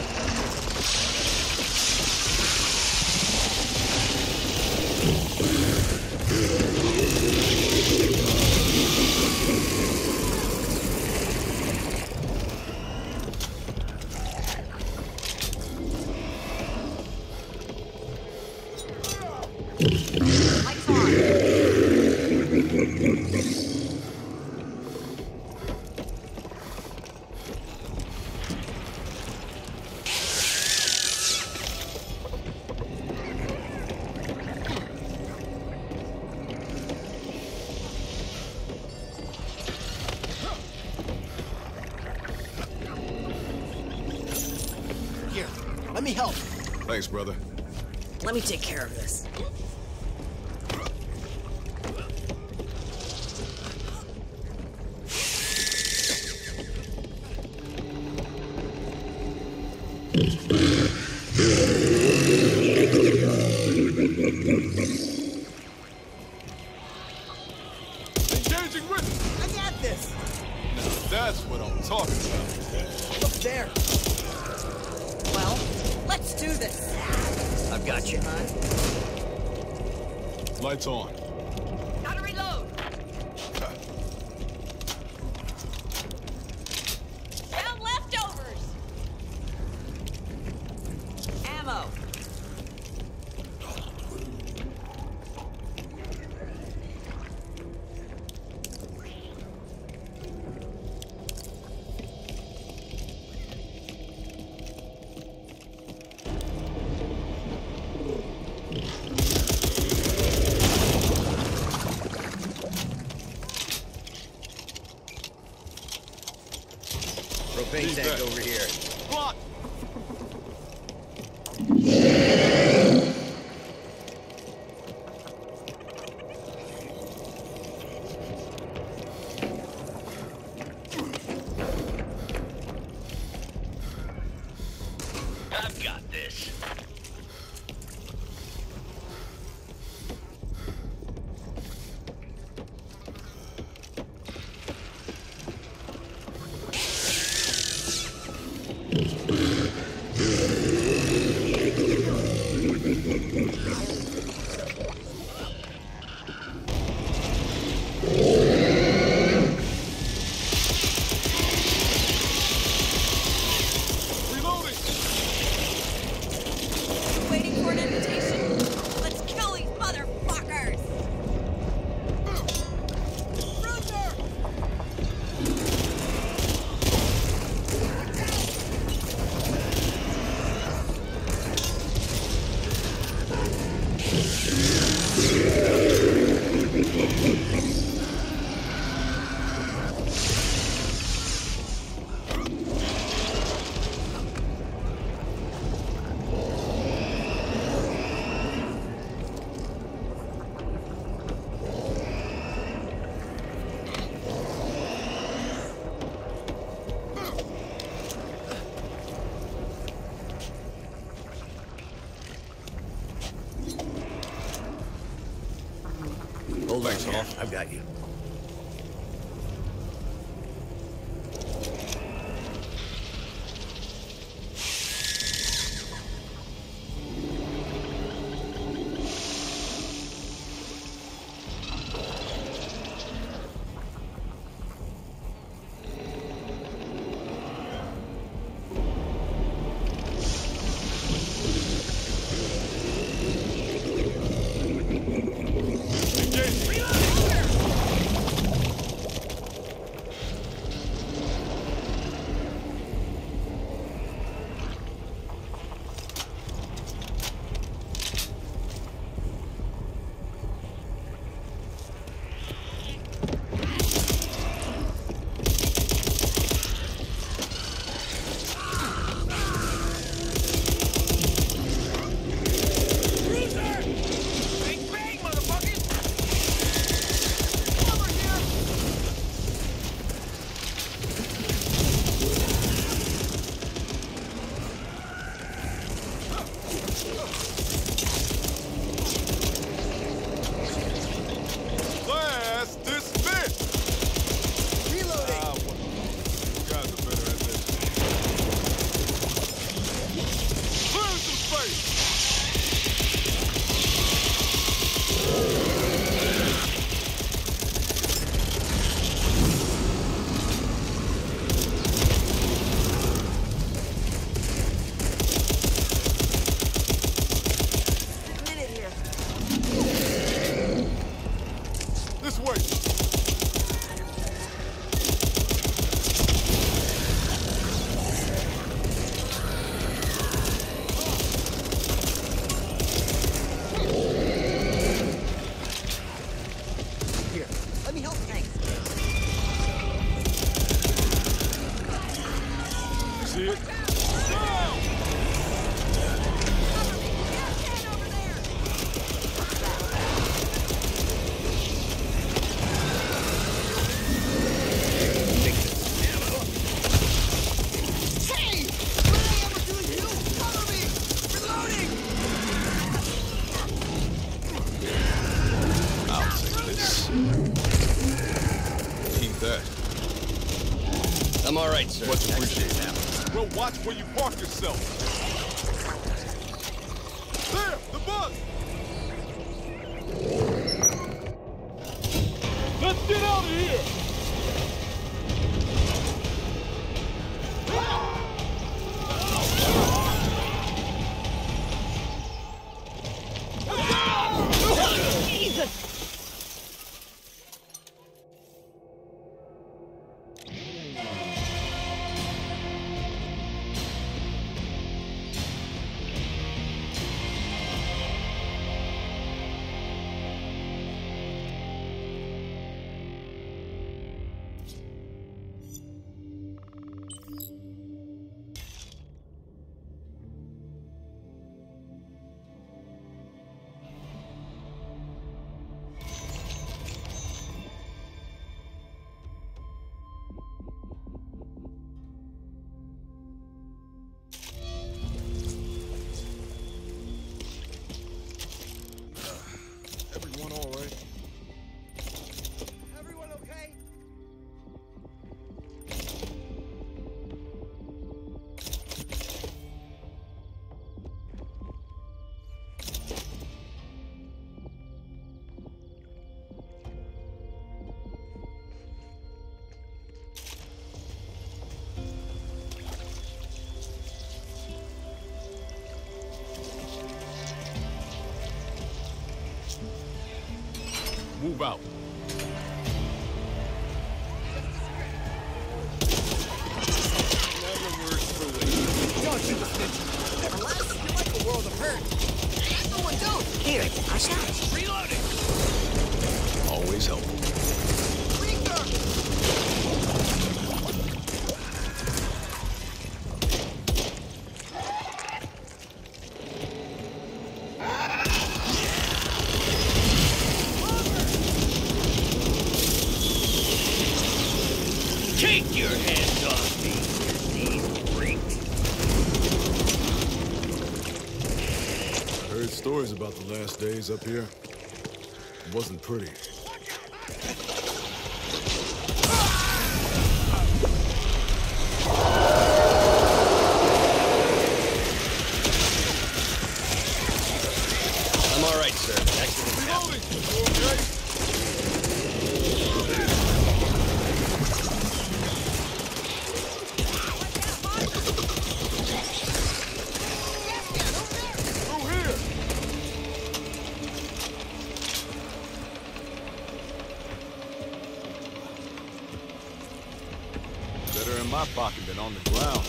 Lights on. Here, let me help. Thanks, brother. Let me take care of this. Engaging with. I got this. Now that's what I'm talking about. Look there. Well, let's do this. I've got you. Lights on. Gotta reload. Found leftovers. Ammo. Propane Need tank that. over here. Block. I've got this. Reloading. Waiting Hold on, man. I've got you. I'm all right, sir. Much appreciated. Well, watch where you park yourself. There, the bus! Let's get out of here! Jesus! Move out. Never works for Wade. Don't shoot the snitch. Never less. You're like a world of hurt. No one don't. Here, I got it. Reloading! Always helpful. Take your hands off me, you freak! I heard stories about the last days up here. It wasn't pretty. I'm all right, sir. Accident happened. Okay. Better in my pocket than on the ground.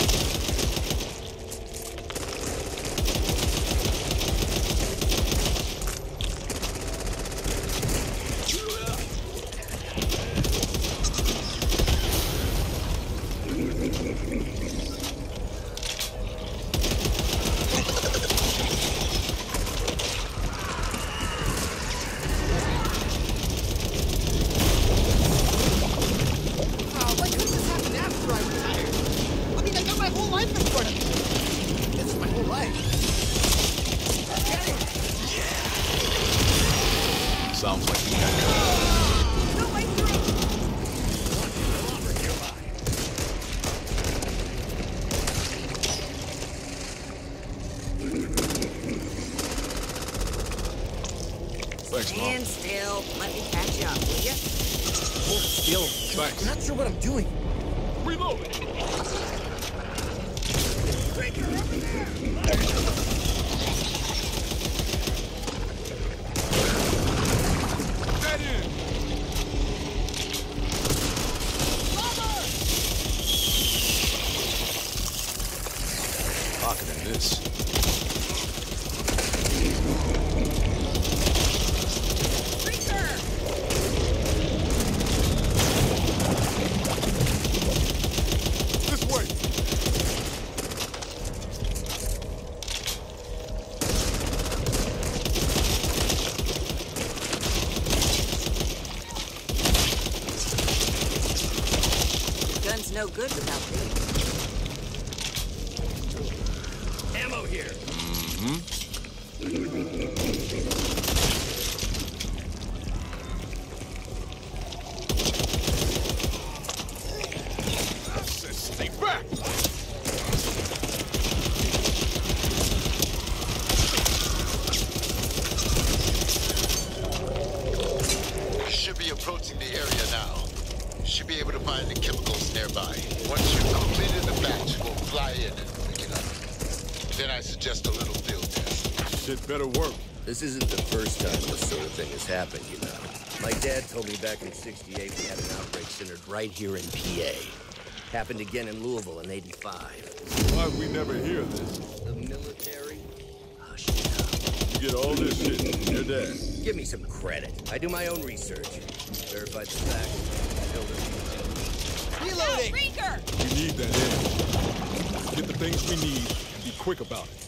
Sounds like you got Thanks, Mom. Stand still. Let me catch you up, will you? Hold still. Thanks. I'm not sure what I'm doing. Reload! That in! Pocketing this. This way! Gun's no good without these. Ammo here. Stay back! We should be approaching the area now. Should be able to find the chemicals nearby. Once you've completed the batch, we'll fly in and pick it up. Then I suggest a little field test. Shit better work. This isn't the first time this sort of thing has happened, you know. My dad told me back in sixty-eight we had an outbreak centered right here in P A. Happened again in Louisville in eighty-five. Why'd we never hear this? The military? Hush it up. You get all this shit from your dad. Give me some credit. I do my own research. Verified the facts. Build it. Reloading! Reeker! We need that in. Get the things we need and be quick about it.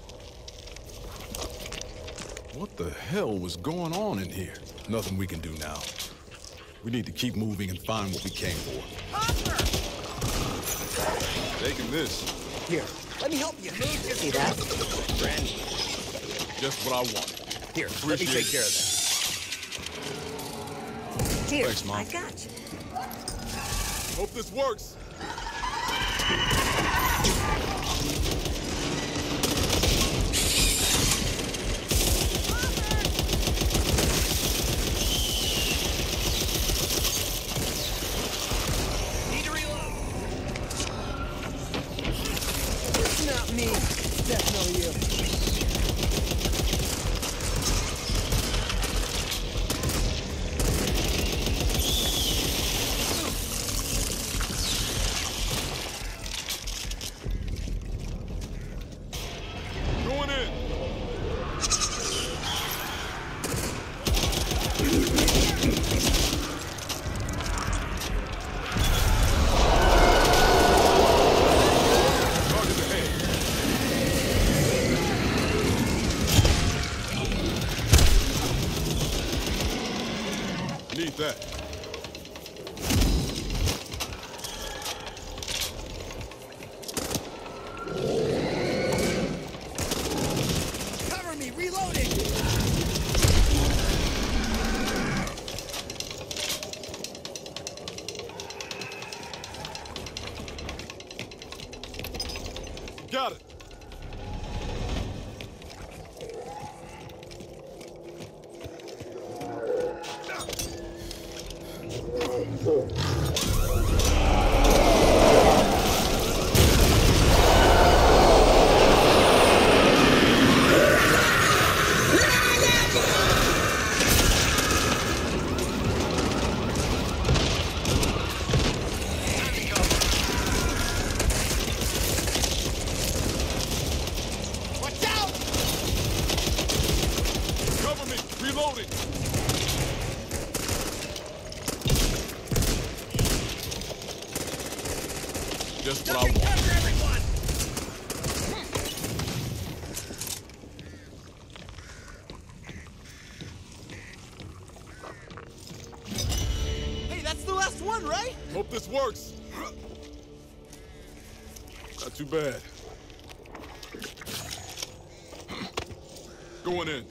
What the hell was going on in here? Nothing we can do now. We need to keep moving and find what we came for. Taking this. Here, let me help you. See that? Friend, Just what I want. here, let me Appreciate take it. care of that. Here, Thanks, Mom. I got you. Hope this works. Need to reload. It's not me. It's definitely you. Keep that. Cover me, reloading! Got it. Watch out! Cover me. Reloading. Just what I want. Cover everyone! Hey, that's the last one, right? Hope this works. Not too bad. Going in.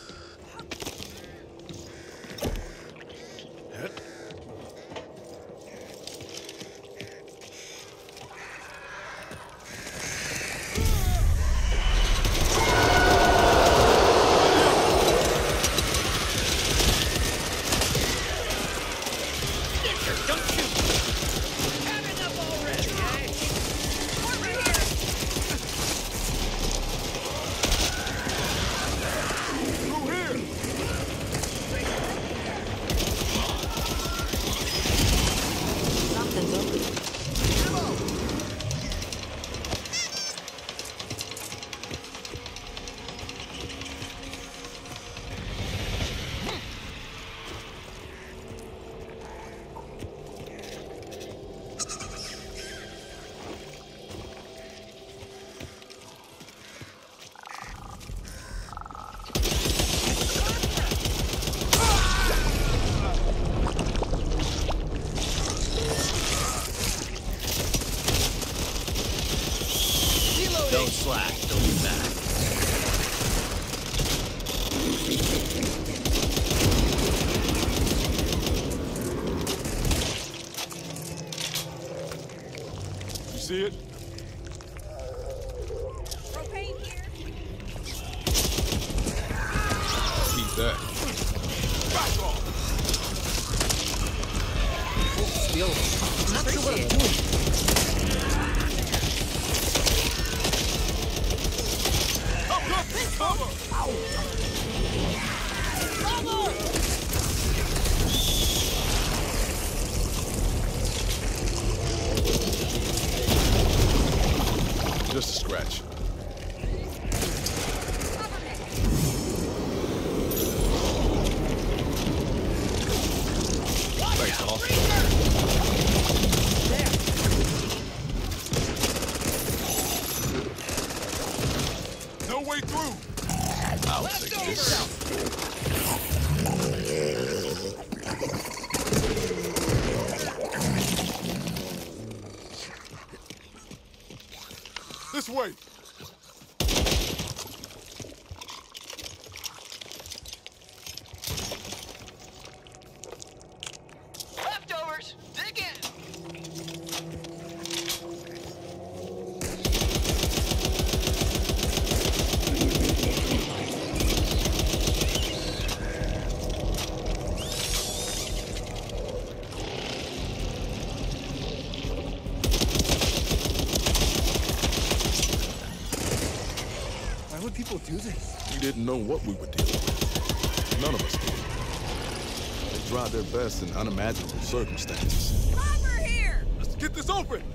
Don't shoot! Had enough already, eh? Over here! Through here. Something's open. Don't slack, don't be back. You see it? Propane here. Keep that. Back off. Still, I'm not sure what I'm doing. Cover! Just a scratch. Thanks, Hoss. No way through. I'll take this. This way. Leftovers! Dig in! Why would people do this? We didn't know what we were dealing with. None of us did. They tried their best in unimaginable circumstances. Over here! Let's get this open!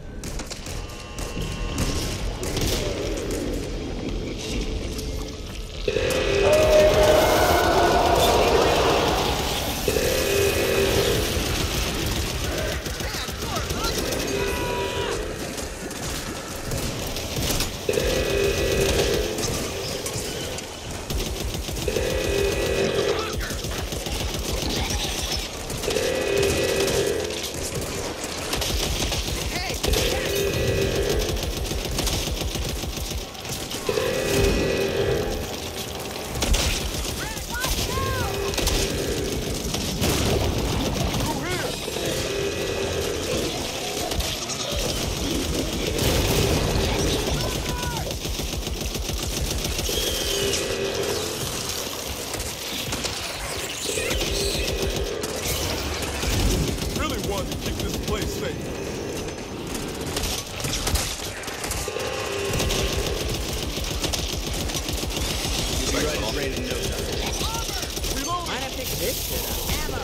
this shit up. Ammo!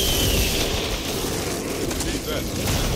Need that.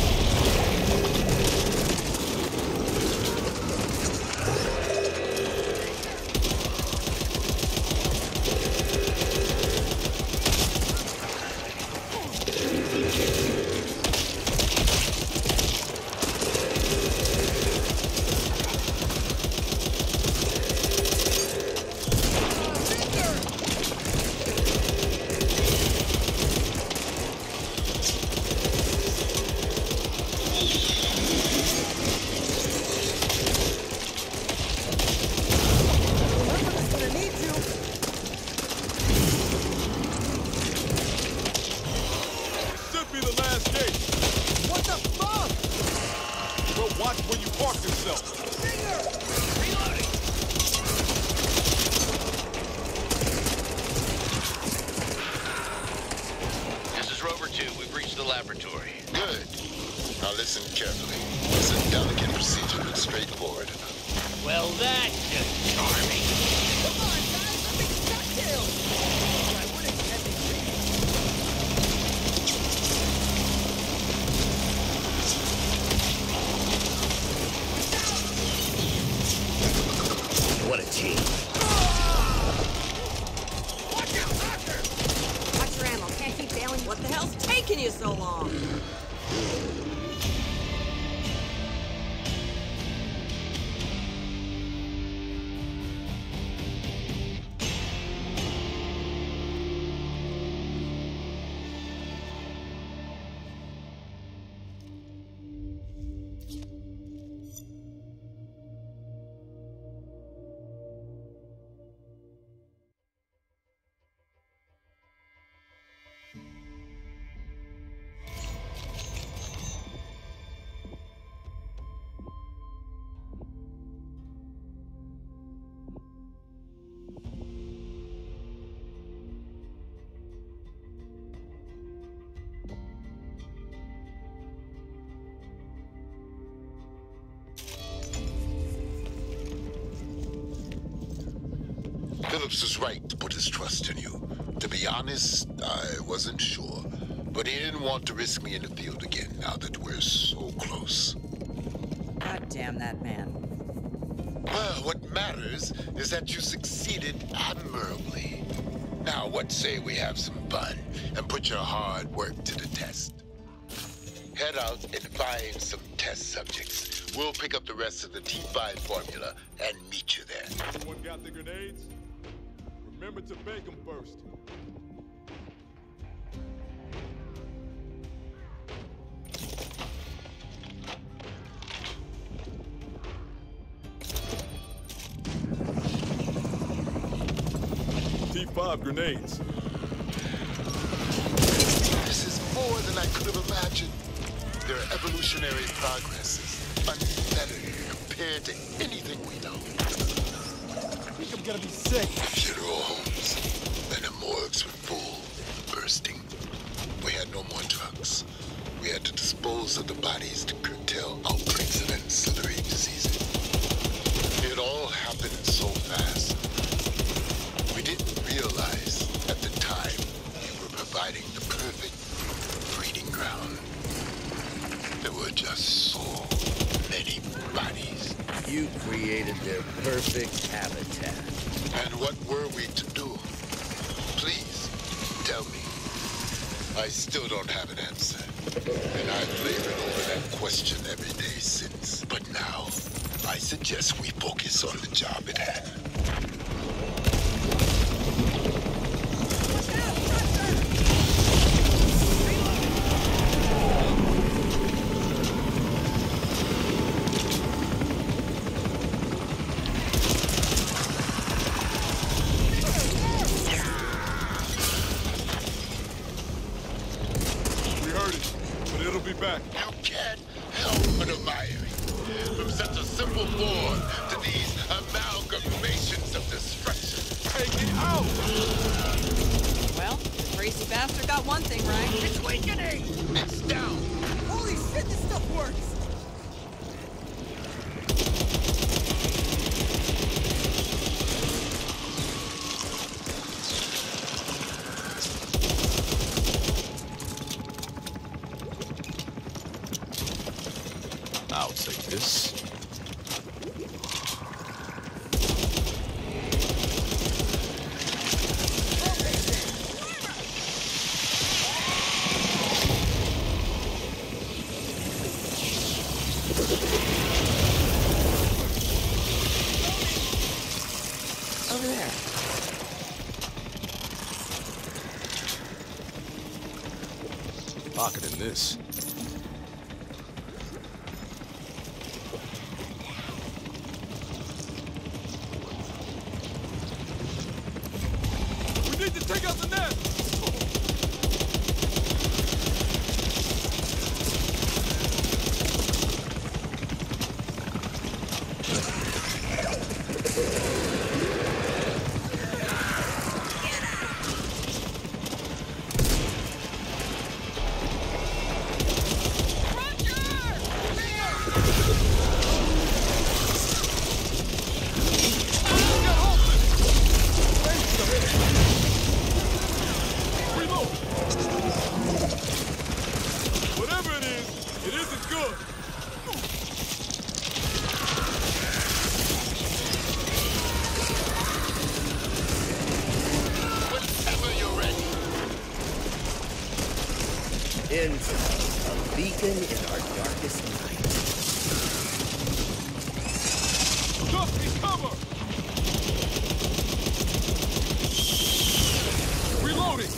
Phillips was right to put his trust in you. To be honest, I wasn't sure. But he didn't want to risk me in the field again now that we're so close. God damn that man. Well, what matters is that you succeeded admirably. Now, what say we have some fun and put your hard work to the test? Head out and find some test subjects. We'll pick up the rest of the T five formula and meet you there. Someone got the grenades? Remember to bake them first. T five grenades. This is more than I could have imagined. Their evolutionary progresses unfettered compared to anything we know. I think I'm gonna be sick. Funeral homes and the morgues were full, bursting. We had no more drugs. We had to dispose of the bodies to curtail outbreaks of ancillary diseases. It all happened so fast. We didn't realize at the time we were providing the perfect breeding ground. There were just so many bodies. You created their perfect habitat. And what were we to do? Please, tell me. I still don't have an answer. And I've labored over that question every day since. But now, I suggest we focus on the job at hand. Back. You can't help but admiring. From such a simple form to these amalgamations of destruction. Take it out! Well, the crazy bastard got one thing right. It's weakening! It's down. Holy shit, this stuff works! this. Over there. Pocket in this. We need to take out the net! Whatever it is, it isn't good. Whenever you're ready. Intel, a beacon in our darkest night. Just me cover! Reloading!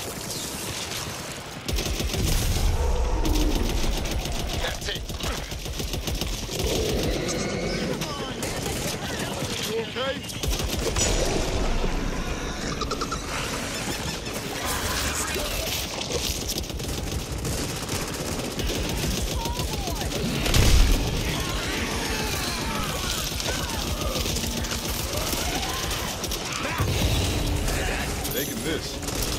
That's it. You okay? Taking this.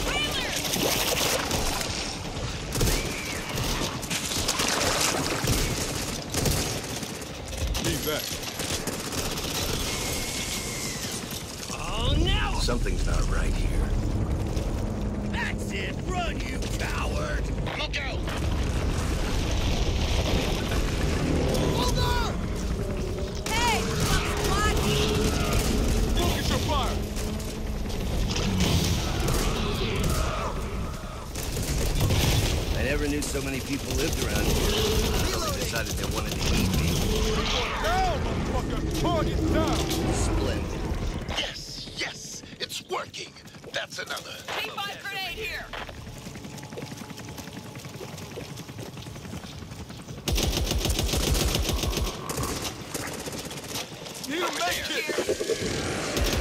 Leave that. Oh, now! Something's not right here. That's it! Run, you coward! Look out! Hey! What? Focus your fire! I never knew so many people lived around here. Probably decided they wanted to eat me. Down, motherfucker! Target down! Splendid. Yes, yes, it's working. That's another. P five grenade here! Need a med kit!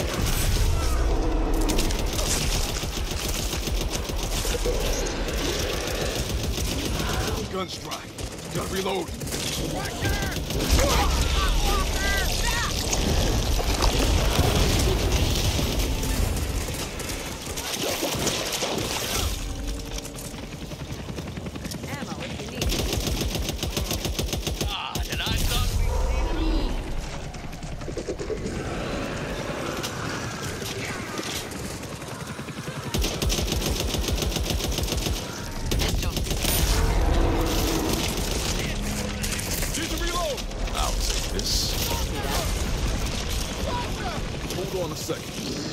Gun strike. Gotta reload. Ammo if you need it. God, and I thought we'd seen it all. Need to reload! I'll take this. Hold on a second.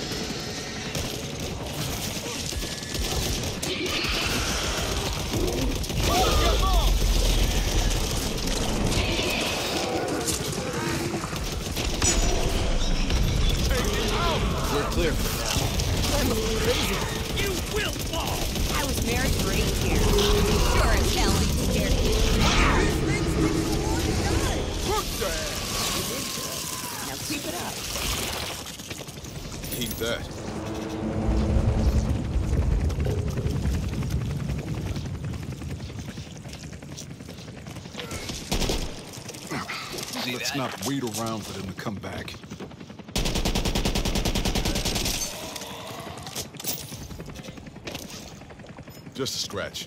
Get low! Take it out! We're clear for now. I'm a little crazy. You will fall! I was married for eight years. Sure as hell ain't scared of you. Push your ass! Now keep it up. Keep that. See Let's that? not wait around for them to come back. Just a scratch.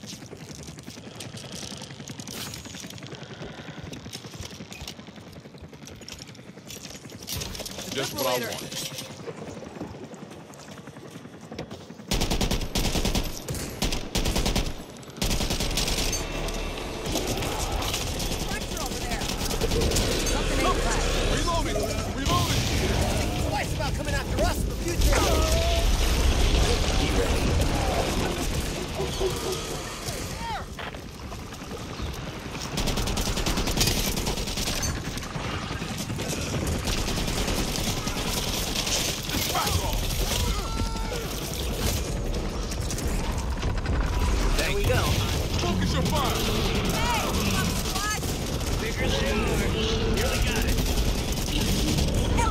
Just what I wanted. Tractor over there. your fire! Hey, fuck squad! Bigger they are. Really got it. Hell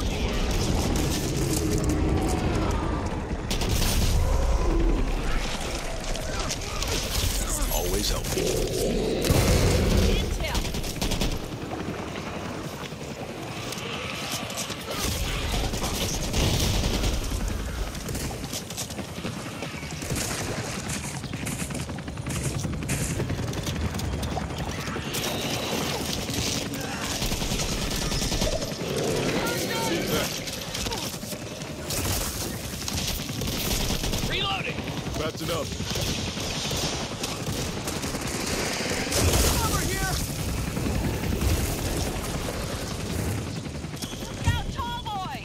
yeah. Always helpful. Intel. Reloading. That's enough. Over here! Look out, tall boy!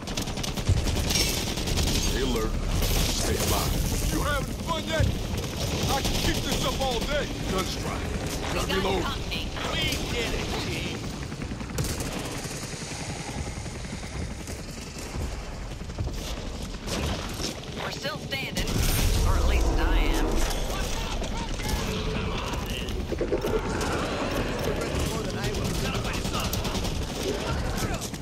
Stay alert. Stay alive. You having fun yet? I can keep this up all day. Gun strike. We Got got reload. company. We did it, team. We're still standing. Or at least I am. Gotta find something.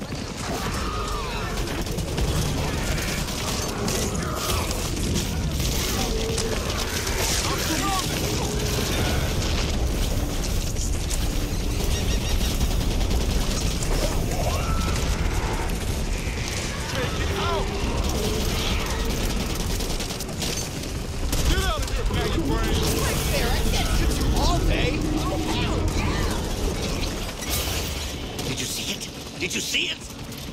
Get out of here, maggot brain! Right there, I can't shoot you all day. Oh, hell yeah. Did you see it? Did you see it?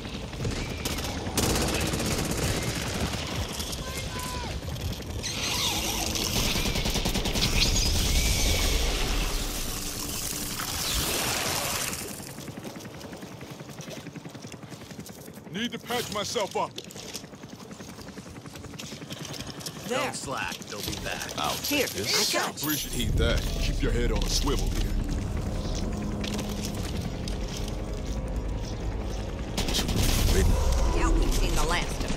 Need to patch myself up. There. Don't slack. They'll be back. I'll Here, take this. I got you. Appreciate that. Keep your head on a swivel here. Yeah, we've seen the last of it.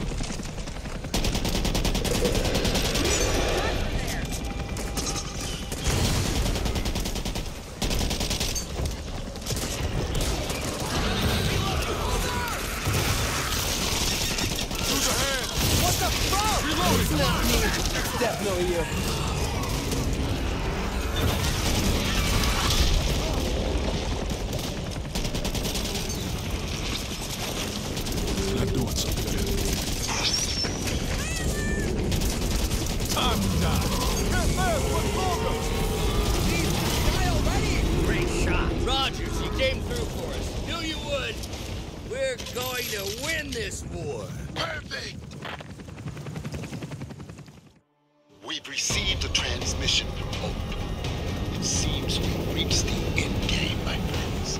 Through the hand! What the fuck? Reloading! It's not me. It's definitely you. Not doing so good. Time to die! Can't last much longer! Die already? Great shot. Rogers, you came through for us. Knew you would. We're going to win this war. Perfect! We've received a transmission from Hope. It seems we've reached the end game, my friends.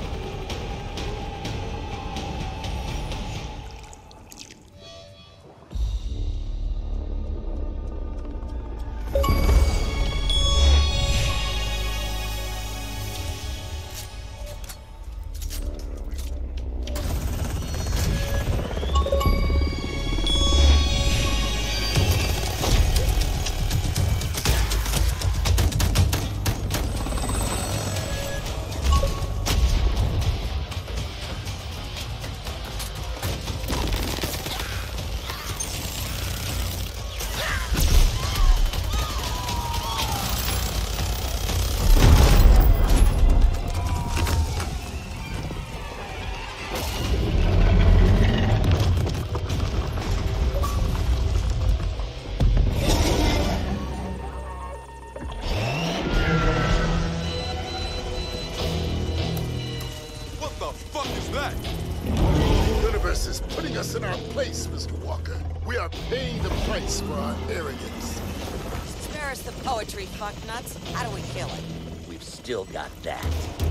us in our place, Mister Walker. We are paying the price for our arrogance. Spare us the poetry, fucknuts. How do we kill it? We've still got that.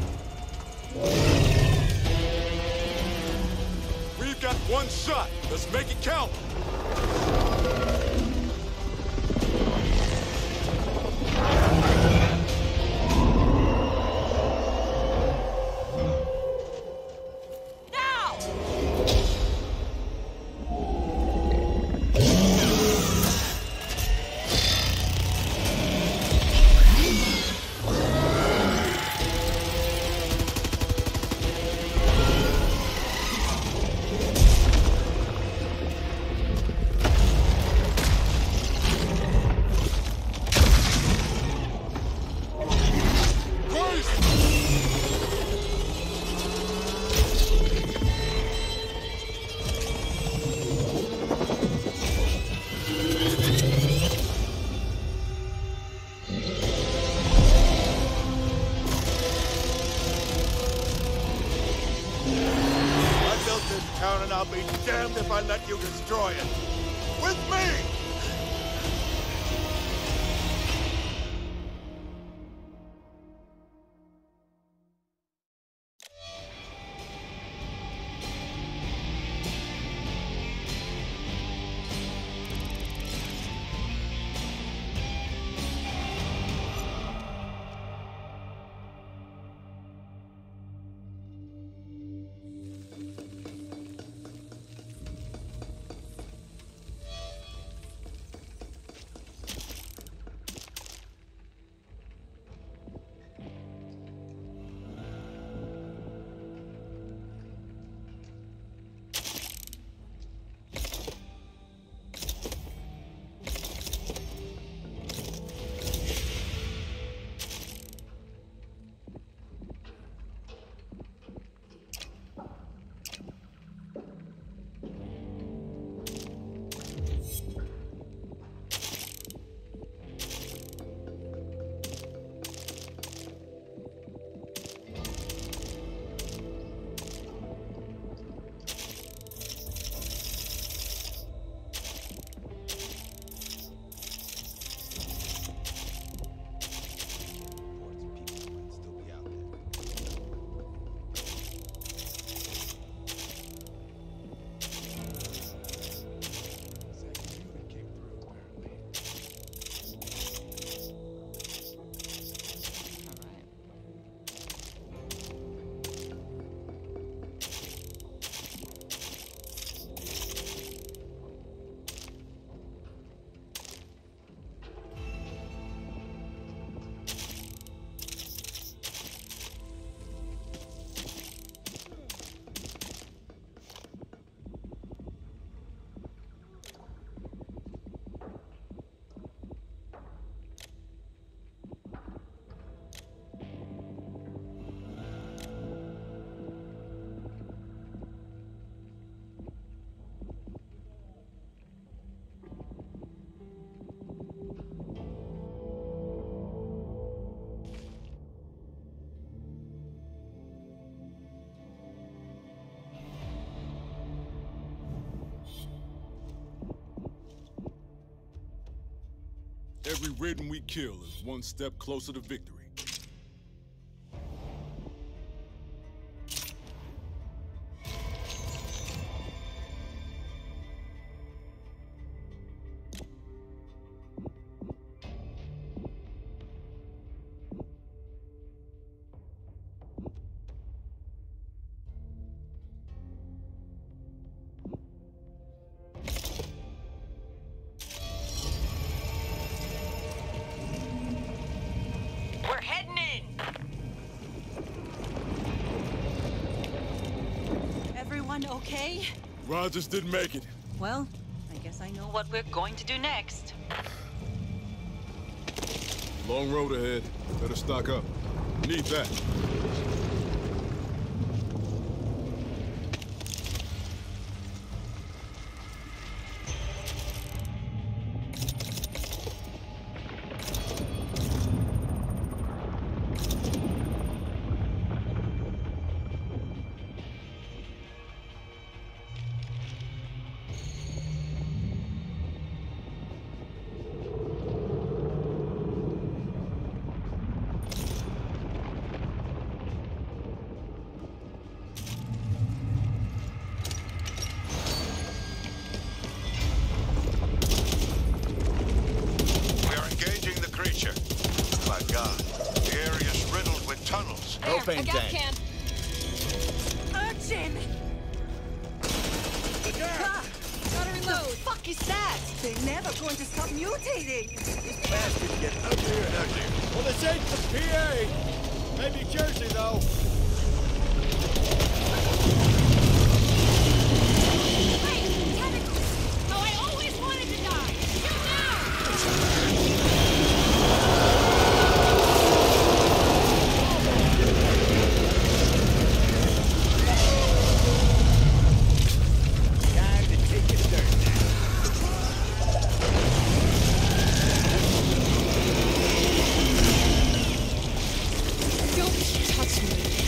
We've got one shot. Let's make it count. destroy it. With me! Every Ridden we kill is one step closer to victory. Okay? Rogers didn't make it. Well, I guess I know what we're going to do next. Long road ahead. Better stock up. Need that. Propane tank. Can. Urchin! Ah, gotta reload. The fuck is that? They're never going to stop mutating. These bastards get uglier and uglier. Well, this ain't the P A. Maybe Jersey, though. Hey, tentacles! How I always wanted to die! Shoot now! Don't touch me.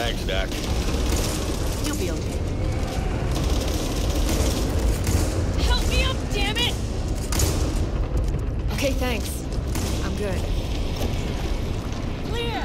Thanks, Doc. You'll be okay. Help me up, damn it! Okay, thanks. I'm good. Clear!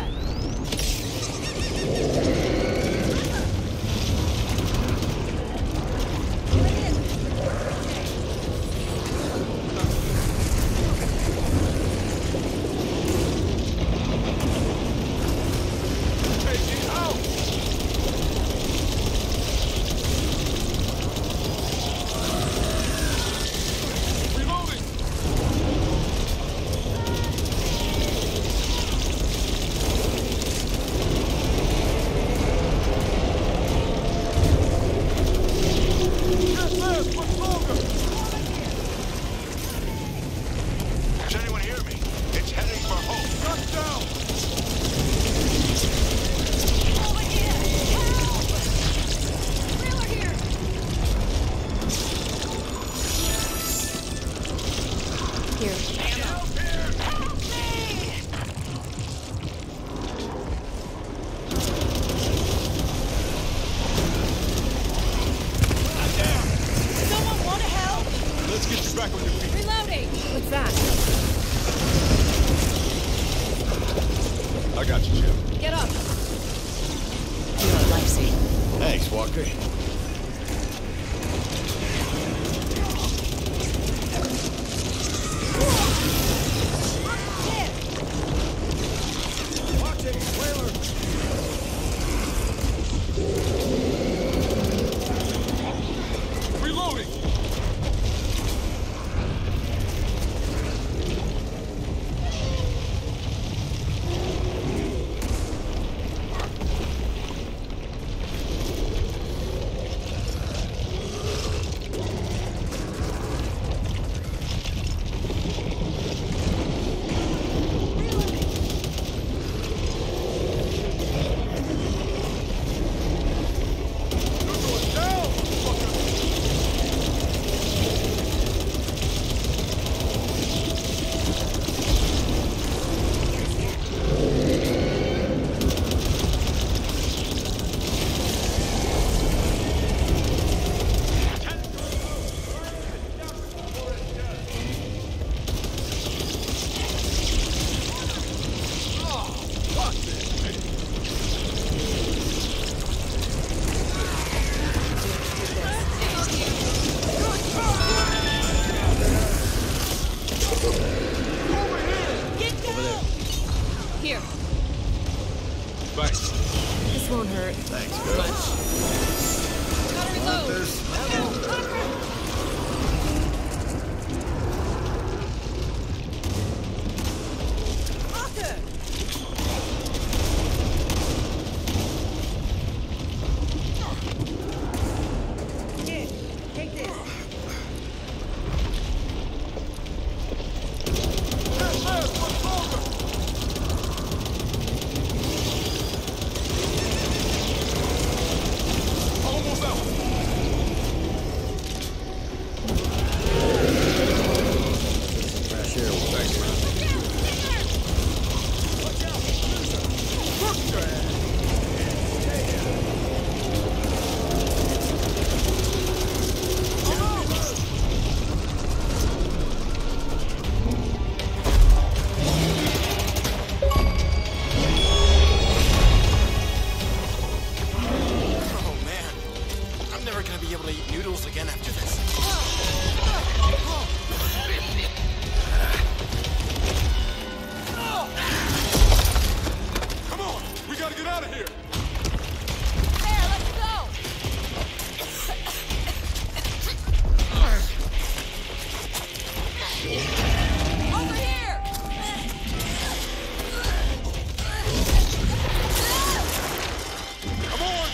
Does anyone hear me? It's heading for home. Shut down! Over here! Help! Trailer here! Here. Help me! Someone want to help? Let's get you back on your feet. Reloading! What's that? I got you, Jim. Get up! You're a lifesaver. Thanks, Walker. Watch it, Whaler. Reloading. Here. Thanks. This won't hurt. Thanks, girl. Gotta reload! Walker! Here, take this. Almost out. Fresh air. Thanks, man. Oh, man. I'm never gonna be able to eat noodles again after this. Come on, we gotta get out of here. There, let's go! Over here! Come on.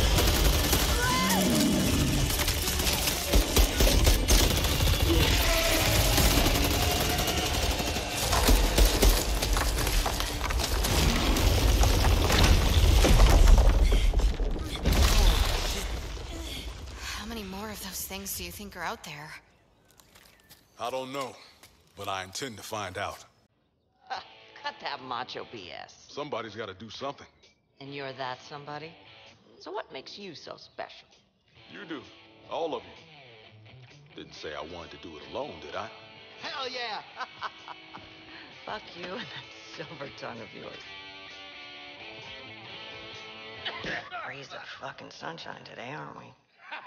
How many more of those things do you think are out there? I don't know, but I intend to find out. Cut that macho B S. Somebody's got to do something. And you're that somebody? So what makes you so special? You do. All of you. Didn't say I wanted to do it alone, did I? Hell yeah! Fuck you and that silver tongue of yours. Breeze of fucking sunshine today, aren't we?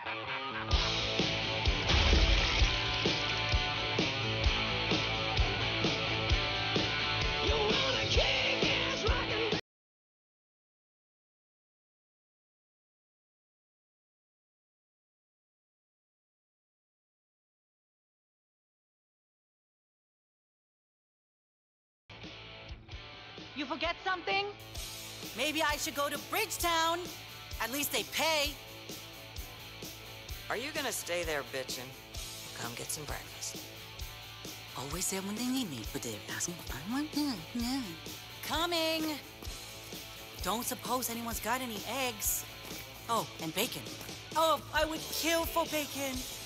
You forget something? Maybe I should go to Bridgetown. At least they pay. Are you gonna stay there bitching? Come get some breakfast. Always there when they need me, but they're asking if I want them. Yeah. Coming. Don't suppose anyone's got any eggs. Oh, and bacon. Oh, I would kill for bacon.